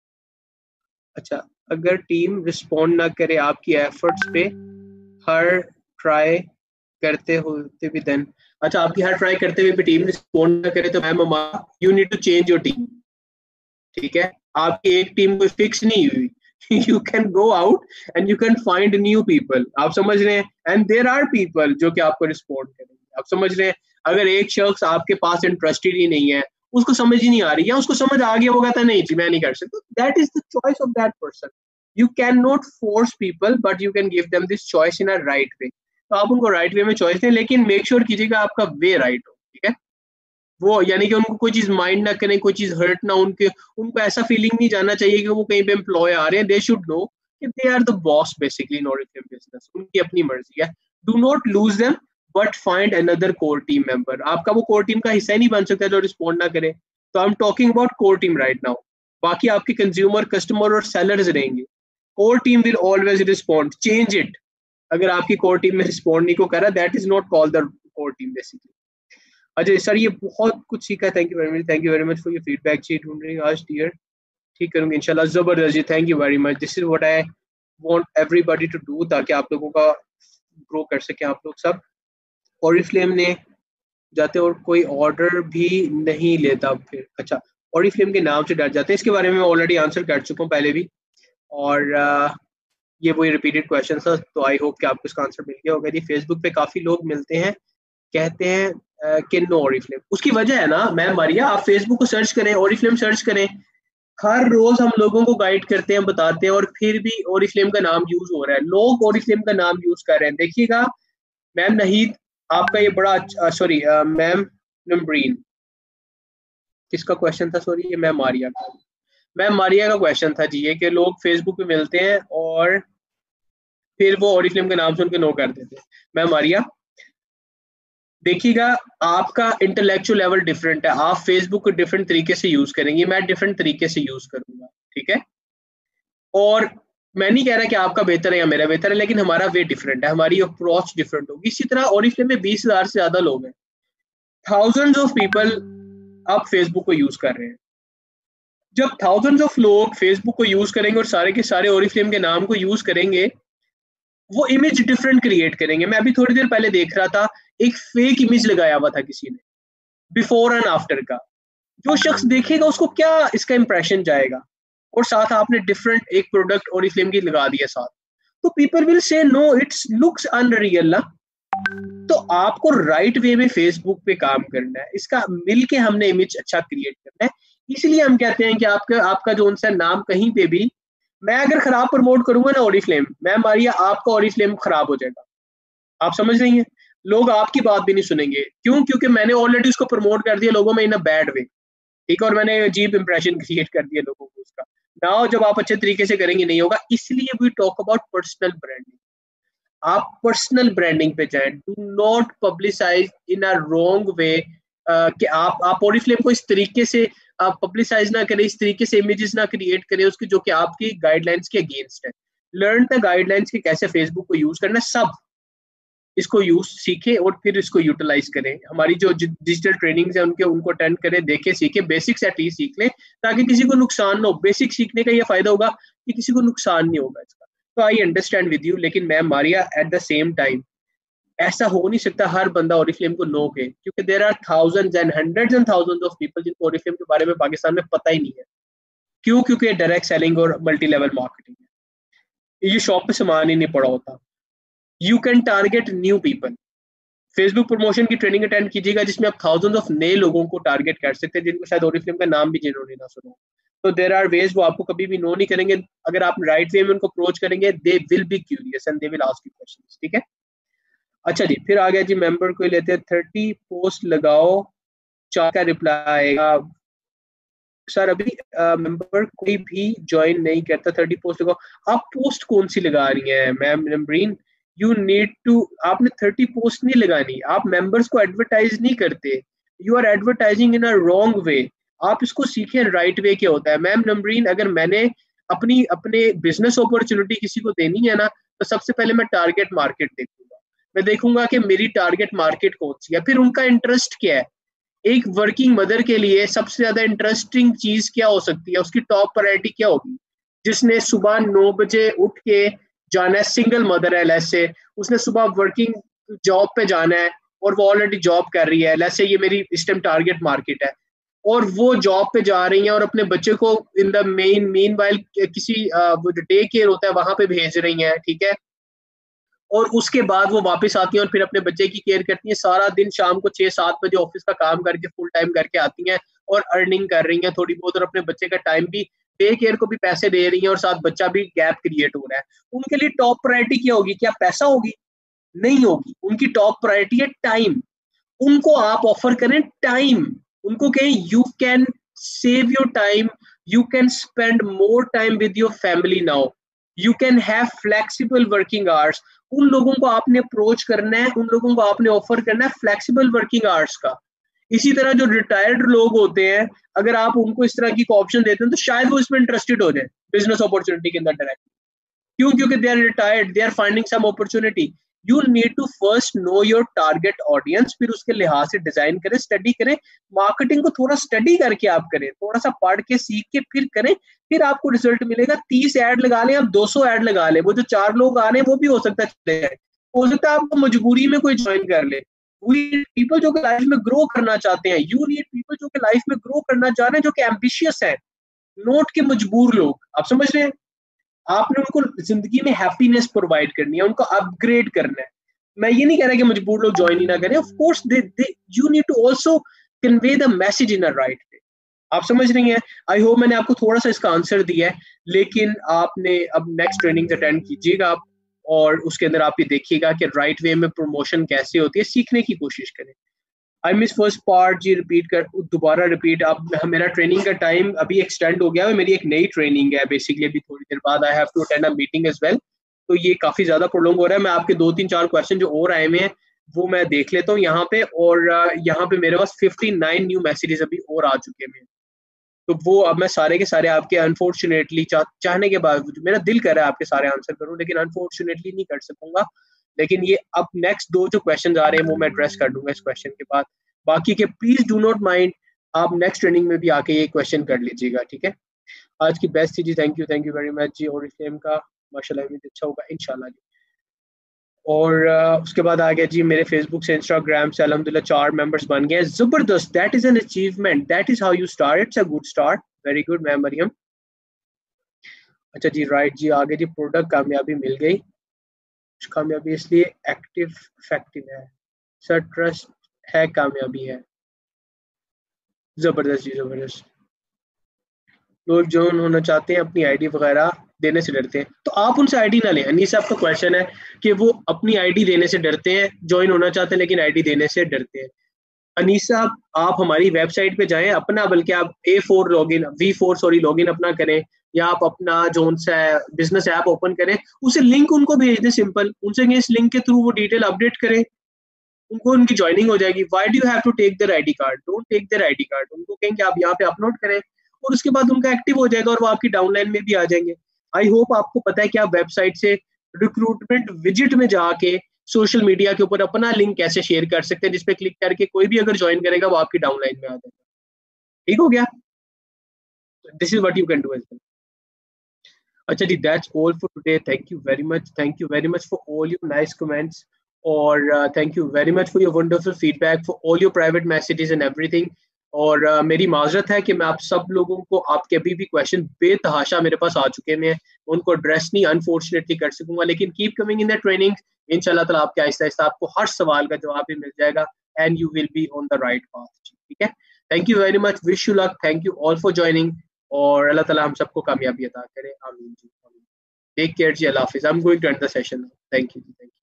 अच्छा, अगर टीम रिस्पॉन्ड ना करे आपकी एफर्ट्स पे, हर ट्राई करते होते भी देन, अच्छा आपकी हर ट्राई करते हुए भी टीम रिस्पॉन्ड ना करे तो ma'am you need to change your team, ठीक है। आपकी एक टीम कोई फिक्स नहीं हुई, you can go out and you can find new people. आप समझ रहे हैं, एंड देयर आर पीपल जो कि आपको रिस्पॉन्ड करेंगे। आप समझ रहे हैं, अगर एक शख्स आपके पास इंटरेस्टेड ही नहीं है, उसको समझ ही नहीं आ रही, या उसको समझ आ गया, वो कहता नहीं जी मैं नहीं कर सकता, that is the choice of that person. You can not force people, but you can give them this choice in a right way. तो आप उनको राइट वे में चॉइस दें, लेकिन मेक श्योर कीजिएगा आपका वे राइट हो, ठीक है। वो यानी कि उनको कोई चीज माइंड ना करें, कोई चीज हर्ट ना, उनके उनको ऐसा फीलिंग नहीं जाना चाहिए कि वो कहीं पे एम्प्लॉय आ रहे हैं। दे शुड नो कि they are the boss basically in original business, उनकी अपनी मर्जी है। Do not lose them, but find another core team member. आपका वो कोर टीम का हिस्सा ही नहीं बन सकता जो रिस्पॉन्ड ना करे। तो I am talking about core team right now. बाकी आपके कंज्यूमर, कस्टमर और सेलर्स रहेंगे। Core team will always respond, change it. अगर आपकी कोर टीम में रिस्पॉन्ड नहीं को कर रहा, that is not called the core team basically. Ajay sir ये बहुत कुछ सीखा, thank you very much, thank you very much for your feedback. She ढूंढ रही आज डियर, ठीक करूंगी इंशाल्लाह। जबरदस्त जी, thank you very much. This is what I want everybody to do, ताकि आप लोगों का ग्रो कर सके आप लोग सब। ऑरिफ्लेम ने जाते और कोई ऑर्डर भी नहीं लेता फिर, अच्छा ऑरिफ्लेम के नाम से डर जाते हैं। इसके बारे में मैं ऑलरेडी आंसर कर चुका हूँ पहले भी, और uh, ये वही रिपीटेड क्वेश्चन था, तो आई होप कि आपको इसका आंसर मिल गया होगा। जी फेसबुक पे काफी लोग मिलते हैं, कहते हैं uh, कि नो ऑरिफ्लेम। उसकी वजह है ना मैम मारिया, आप फेसबुक को सर्च करें, ऑरिफ्लेम सर्च करें, हर रोज हम लोगों को गाइड करते हैं, बताते हैं, और फिर भी ऑरिफ्लेम का नाम यूज हो रहा है, लोग ऑरिफ्लेम का नाम यूज कर रहे हैं। देखिएगा मैम नहीद, आपका ये बड़ा अच्छा, सॉरी मैम नम्बरीन, किसका क्वेश्चन था, सॉरी ये मैम मारिया का, मैम मारिया का क्वेश्चन था जी, ये कि लोग फेसबुक पे मिलते हैं और फिर वो ऑरिफ्लेम के नाम से उनके नो कर देते हैं। मैम मारिया देखिएगा, आपका इंटेलेक्चुअल लेवल डिफरेंट है, आप फेसबुक को डिफरेंट तरीके से यूज करेंगे, मैं डिफरेंट तरीके से यूज करूंगा, ठीक है। और मैं नहीं कह रहा कि आपका बेहतर है या मेरा बेहतर है, लेकिन हमारा वे डिफरेंट है, हमारी अप्रोच डिफरेंट होगी। इसी तरह ऑरिफ्लेम में बीस हजार से ज्यादा लोग हैं, थाउजेंड्स ऑफ पीपल अब फेसबुक को यूज कर रहे हैं। जब थाउजेंड्स ऑफ लोग फेसबुक को यूज करेंगे और सारे के सारे ऑरिफ्लेम के नाम को यूज करेंगे, वो इमेज डिफरेंट क्रिएट करेंगे। मैं अभी थोड़ी देर पहले देख रहा था, एक फेक इमेज लगाया हुआ था किसी ने, बिफोर एंड आफ्टर का। जो शख्स देखेगा उसको क्या इसका इंप्रेशन जाएगा, और साथ आपने डिफरेंट एक प्रोडक्ट ऑरिफ्लेम की लगा दिया साथ, तो people will say no it's looks unreal ना। तो आपको राइट वे में फेसबुक पे काम करना है, इसका मिलके हमने इमेज अच्छा क्रिएट करना है। इसलिए हम कहते हैं कि आपका आपका जो उनसे नाम कहीं पे भी, मैं अगर खराब प्रमोट करूंगा ना ऑरिफ्लेम, मैम मारिया आपका ऑरिफ्लेम खराब हो जाएगा। आप समझ रही हैं, लोग आपकी बात भी नहीं सुनेंगे। क्यों? क्योंकि मैंने ऑलरेडी उसको प्रमोट कर दिया लोगों में इन अ बैड वे, ठीक है, और मैंने अजीब इंप्रेशन क्रिएट कर दिया लोगों को उसका। नाउ जब आप अच्छे तरीके से करेंगे नहीं होगा, इसलिए we talk about personal branding. आप पर्सनल ब्रांडिंग पे जाएं, do not publicise in a wrong way, कि आप आप ऑरिफ्लेम को इस तरीके से आप पब्लिसाइज ना करें, इस तरीके से इमेजेस ना क्रिएट करें उसकी जो कि आपकी गाइडलाइंस के अगेंस्ट है। लर्न द गाइडलाइंस कि कैसे फेसबुक को यूज करना, सब इसको यूज सीखे और फिर इसको यूटिलाइज करें। हमारी जो डिजिटल ट्रेनिंग्स है उनके उनको अटेंड करें, देखें, सीखें, बेसिक्स एटलीस्ट सीख लें, ताकि किसी को नुकसान ना हो। बेसिक सीखने का ये फायदा होगा कि किसी को नुकसान नहीं होगा इसका। तो आई अंडरस्टैंड विद यू, लेकिन ma'am Maria at the same time ऐसा हो नहीं सकता हर बंदा ऑरिफ्लेम को नो के, क्योंकि there are thousands and hundreds and thousands of people जिनको ऑरिफ्लेम के बारे में पाकिस्तान में पता ही नहीं है। क्यों? क्योंकि डायरेक्ट सेलिंग और मल्टी लेवल मार्केटिंग है, ये शॉप पे सामान ही नहीं पड़ा होता। You can target new people. Facebook promotion की ट्रेनिंग अटेंड कीजिएगा जिसमें आप थाउजेंड्स ऑफ नए लोगों को टारगेट कर सकते हैं जिनको शायद ऑरिफ्लेम का नाम भी जिन्होंने ना सुना। तो देयर आर वेज, वो आपको कभी भी नो नहीं करेंगे। अगर आप राइट वे में उनको अप्रोच करेंगे, they will be curious and they will ask you questions, ठीक है। अच्छा जी, फिर आ गया जी मेंबर को लेते हैं। थर्टी पोस्ट लगाओ, चार का रिप्लाई आएगा। सर अभी मेंबर कोई भी ज्वाइन नहीं करता, थर्टी पोस्ट लगाओ। आप पोस्ट कौन सी लगा रही हैं ma'am Numbreen? You need to, आपने थर्टी पोस्ट नहीं लगानी, आप मेंबर्स को एडवर्टाइज नहीं करते, you are advertising in a wrong way. आप इसको सीखें राइट वे क्या होता है। मैम नम्बरीन, अगर मैंने अपनी अपने बिजनेस अपॉर्चुनिटी किसी को देनी है ना, तो सबसे पहले मैं टारगेट मार्केट देखूंगा। मैं देखूंगा कि मेरी टारगेट मार्केट कौन सी है, फिर उनका इंटरेस्ट क्या है। एक वर्किंग मदर के लिए सबसे ज्यादा इंटरेस्टिंग चीज क्या हो सकती है, उसकी टॉप प्रायोरिटी क्या होगी? जिसने सुबह नौ बजे उठ के जाना है, सिंगल मदर है लेट्स से, उसने सुबह वर्किंग जॉब पे जाना है और वो ऑलरेडी जॉब कर रही है, लेट्स से ये मेरी इस टाइम टारगेट मार्केट है, और वो जॉब पे जा रही है और अपने बच्चे को in the main meanwhile किसी वो जो डे केयर होता है वहां पे भेज रही है, ठीक है, और उसके बाद वो वापस आती हैं और फिर अपने बच्चे की केयर करती हैं। सारा दिन शाम को छह सात बजे ऑफिस का काम करके फुल टाइम करके आती हैं और अर्निंग कर रही हैं थोड़ी बहुत, और अपने बच्चे का टाइम भी, डे केयर को भी पैसे दे रही हैं और साथ बच्चा भी गैप क्रिएट हो रहा है। उनके लिए टॉप प्रायोरिटी क्या होगी? क्या पैसा होगी? नहीं होगी। उनकी टॉप प्रायोरिटी है टाइम। उनको आप ऑफर करें टाइम, उनको कहें you can save your time, you can spend more time with your family now. You can have flexible working hours. उन लोगों को आपने अप्रोच करना है, उन लोगों को आपने ऑफर करना है फ्लेक्सिबल वर्किंग आवर्स का। इसी तरह जो रिटायर्ड लोग होते हैं, अगर आप उनको इस तरह की ऑप्शन देते हैं तो शायद वो इसमें इंटरेस्टेड हो जाए बिजनेस अपॉर्चुनिटी के अंदर डायरेक्ट। क्यों? क्योंकि they are retired, they are finding some opportunity. You need to first know your target audience, फिर उसके लिहाज से डिजाइन करें, स्टडी करें, मार्केटिंग को थोड़ा स्टडी करके आप करें, थोड़ा सा पढ़ के सीख के फिर करें, फिर आपको रिजल्ट मिलेगा। तीस ऐड लगा लें, आप दो सौ ऐड लगा लें, वो जो चार लोग आ रहे हैं वो भी हो सकता है चले जाए, हो सकता है आपको मजबूरी में कोई ज्वाइन कर ले। वी पीपल जो कि लाइफ में ग्रो करना चाहते हैं, यू नीड पीपल जो कि लाइफ में ग्रो करना चाह रहे हैं, जो कि एम्बिशियस है, नोट के मजबूर लोग। आप समझ रहे हैं? आपने उनको जिंदगी में हैप्पीनेस प्रोवाइड करनी है, उनको अपग्रेड करना है। मैं ये नहीं कह रहा कि मजबूर लोग ज्वाइन ही ना करें, of course they they you need to also convey the message in a right way. आप समझ रही हैं? आई होप मैंने आपको थोड़ा सा इसका आंसर दिया है, लेकिन आपने अब नेक्स्ट ट्रेनिंग अटेंड कीजिएगा आप, और उसके अंदर आप ये देखिएगा कि राइट वे में प्रमोशन कैसे होती है, सीखने की कोशिश करें। आई मिस फर्स्ट पार्ट जी, रिपीट कर दोबारा रिपीट। अब मेरा ट्रेनिंग का टाइम अभी एक्सटेंड हो गया है, मेरी एक नई ट्रेनिंग है बेसिकली, अभी थोड़ी देर बाद I have to attend a meeting as well, तो ये काफी ज्यादा प्रोलॉन्ग हो रहा है। मैं आपके दो तीन चार क्वेश्चन जो और आए हुए हैं वो मैं देख लेता हूँ यहाँ पे, और यहाँ पे मेरे पास फिफ्टी नाइन न्यू मैसेजेस अभी और आ चुके हैं, तो वो अब मैं सारे के सारे आपके अनफॉर्चुनेटली चा, चाहने के बावजूद, मेरा दिल कर रहा है आपके सारे आंसर करूं, लेकिन अनफॉर्चुनेटली नहीं कर सकूंगा। लेकिन ये अब नेक्स्ट दो जो क्वेश्चन आ रहे हैं वो मैं एड्रेस कर दूंगा इस क्वेश्चन के बाद। बाकी के प्लीज डू नॉट माइंड, आप नेक्स्ट ट्रेनिंग में भी आके ये क्वेश्चन कर लीजिएगा, ठीक है? आज की बेस्ट थी जी, thank you thank you very much जी। और इफ्लेम का माशाल्लाह भी अच्छा होगा इंशाल्लाह जी। और uh, उसके बाद आ गया जी, मेरे फेसबुक से इंस्टाग्राम से अल्हम्दुलिल्लाह चार मेंबर्स बन गए, जबरदस्त। That is an achievement, that is how you start, it's a good start, very good ma'am Mariam. अच्छा जी, राइट जी, आगे जी, प्रोडक्ट कामयाबी मिल गई, कामयाबी इसलिए एक्टिव इफेक्टिव है सर, ट्रस्ट है, कामयाबी है। जबरदस्त जी, जबरदस्त। लोग जो होना चाहते हैं अपनी आईडी वगैरह देने से डरते हैं, तो आप उनसे आईडी ना लें। अनीसा, आपका क्वेश्चन है कि वो अपनी आईडी देने से डरते हैं, ज्वाइन होना चाहते हैं लेकिन आईडी देने से डरते हैं। अनीसा, आप हमारी वेबसाइट पे जाएं, अपना बल्कि आप A four login V four sorry login अपना करें, या आप अपना जो सा बिजनेस ऐप ओपन करें, उसे लिंक उनको भेज दें सिंपल, उनसे इस लिंक के थ्रू वो डिटेल अपडेट करें, उनको उनकी ज्वाइनिंग हो जाएगी। Why do you have to take their ID card? Don't take their ID card, उनको कहेंगे आप यहाँ पे अपलोड करें और उसके बाद उनका एक्टिव हो जाएगा और वो आपकी डाउनलाइन में भी आ जाएंगे। आई होप आपको पता है कि आप वेबसाइट से रिक्रूटमेंट विजिट में जाके सोशल मीडिया के ऊपर अपना लिंक कैसे शेयर कर सकते हैं, जिसपे क्लिक करके कोई भी अगर ज्वाइन करेगा वो आपकी डाउनलाइन में आ जाएगा। ठीक हो गया? This is what you can do as well. अच्छा जी, that's all for today, thank you very much, thank you very much for all your nice comments, और thank you very much for your wonderful feedback, for all your private messages and everything. और uh, मेरी माजरत है कि मैं आप सब लोगों को, आपके अभी भी क्वेश्चन बेतहाशा मेरे पास आ चुके हैं, उनको एड्रेस नहीं अनफॉर्चुनेटली कर सकूंगा, लेकिन keep coming in the training, इंशाल्लाह ताला आपके आहिस्ता आहिस्ता आपको हर सवाल का जवाब भी मिल जाएगा, and you will be on the right path. ठीक है? Thank you very much, wish you luck, thank you all for joining, और अल्लाह ताला हम सबको कामयाबी अता करे, आमीन जी, टेक केयर जी, अल्लाह हाफिज। I am going to end the session, thank you.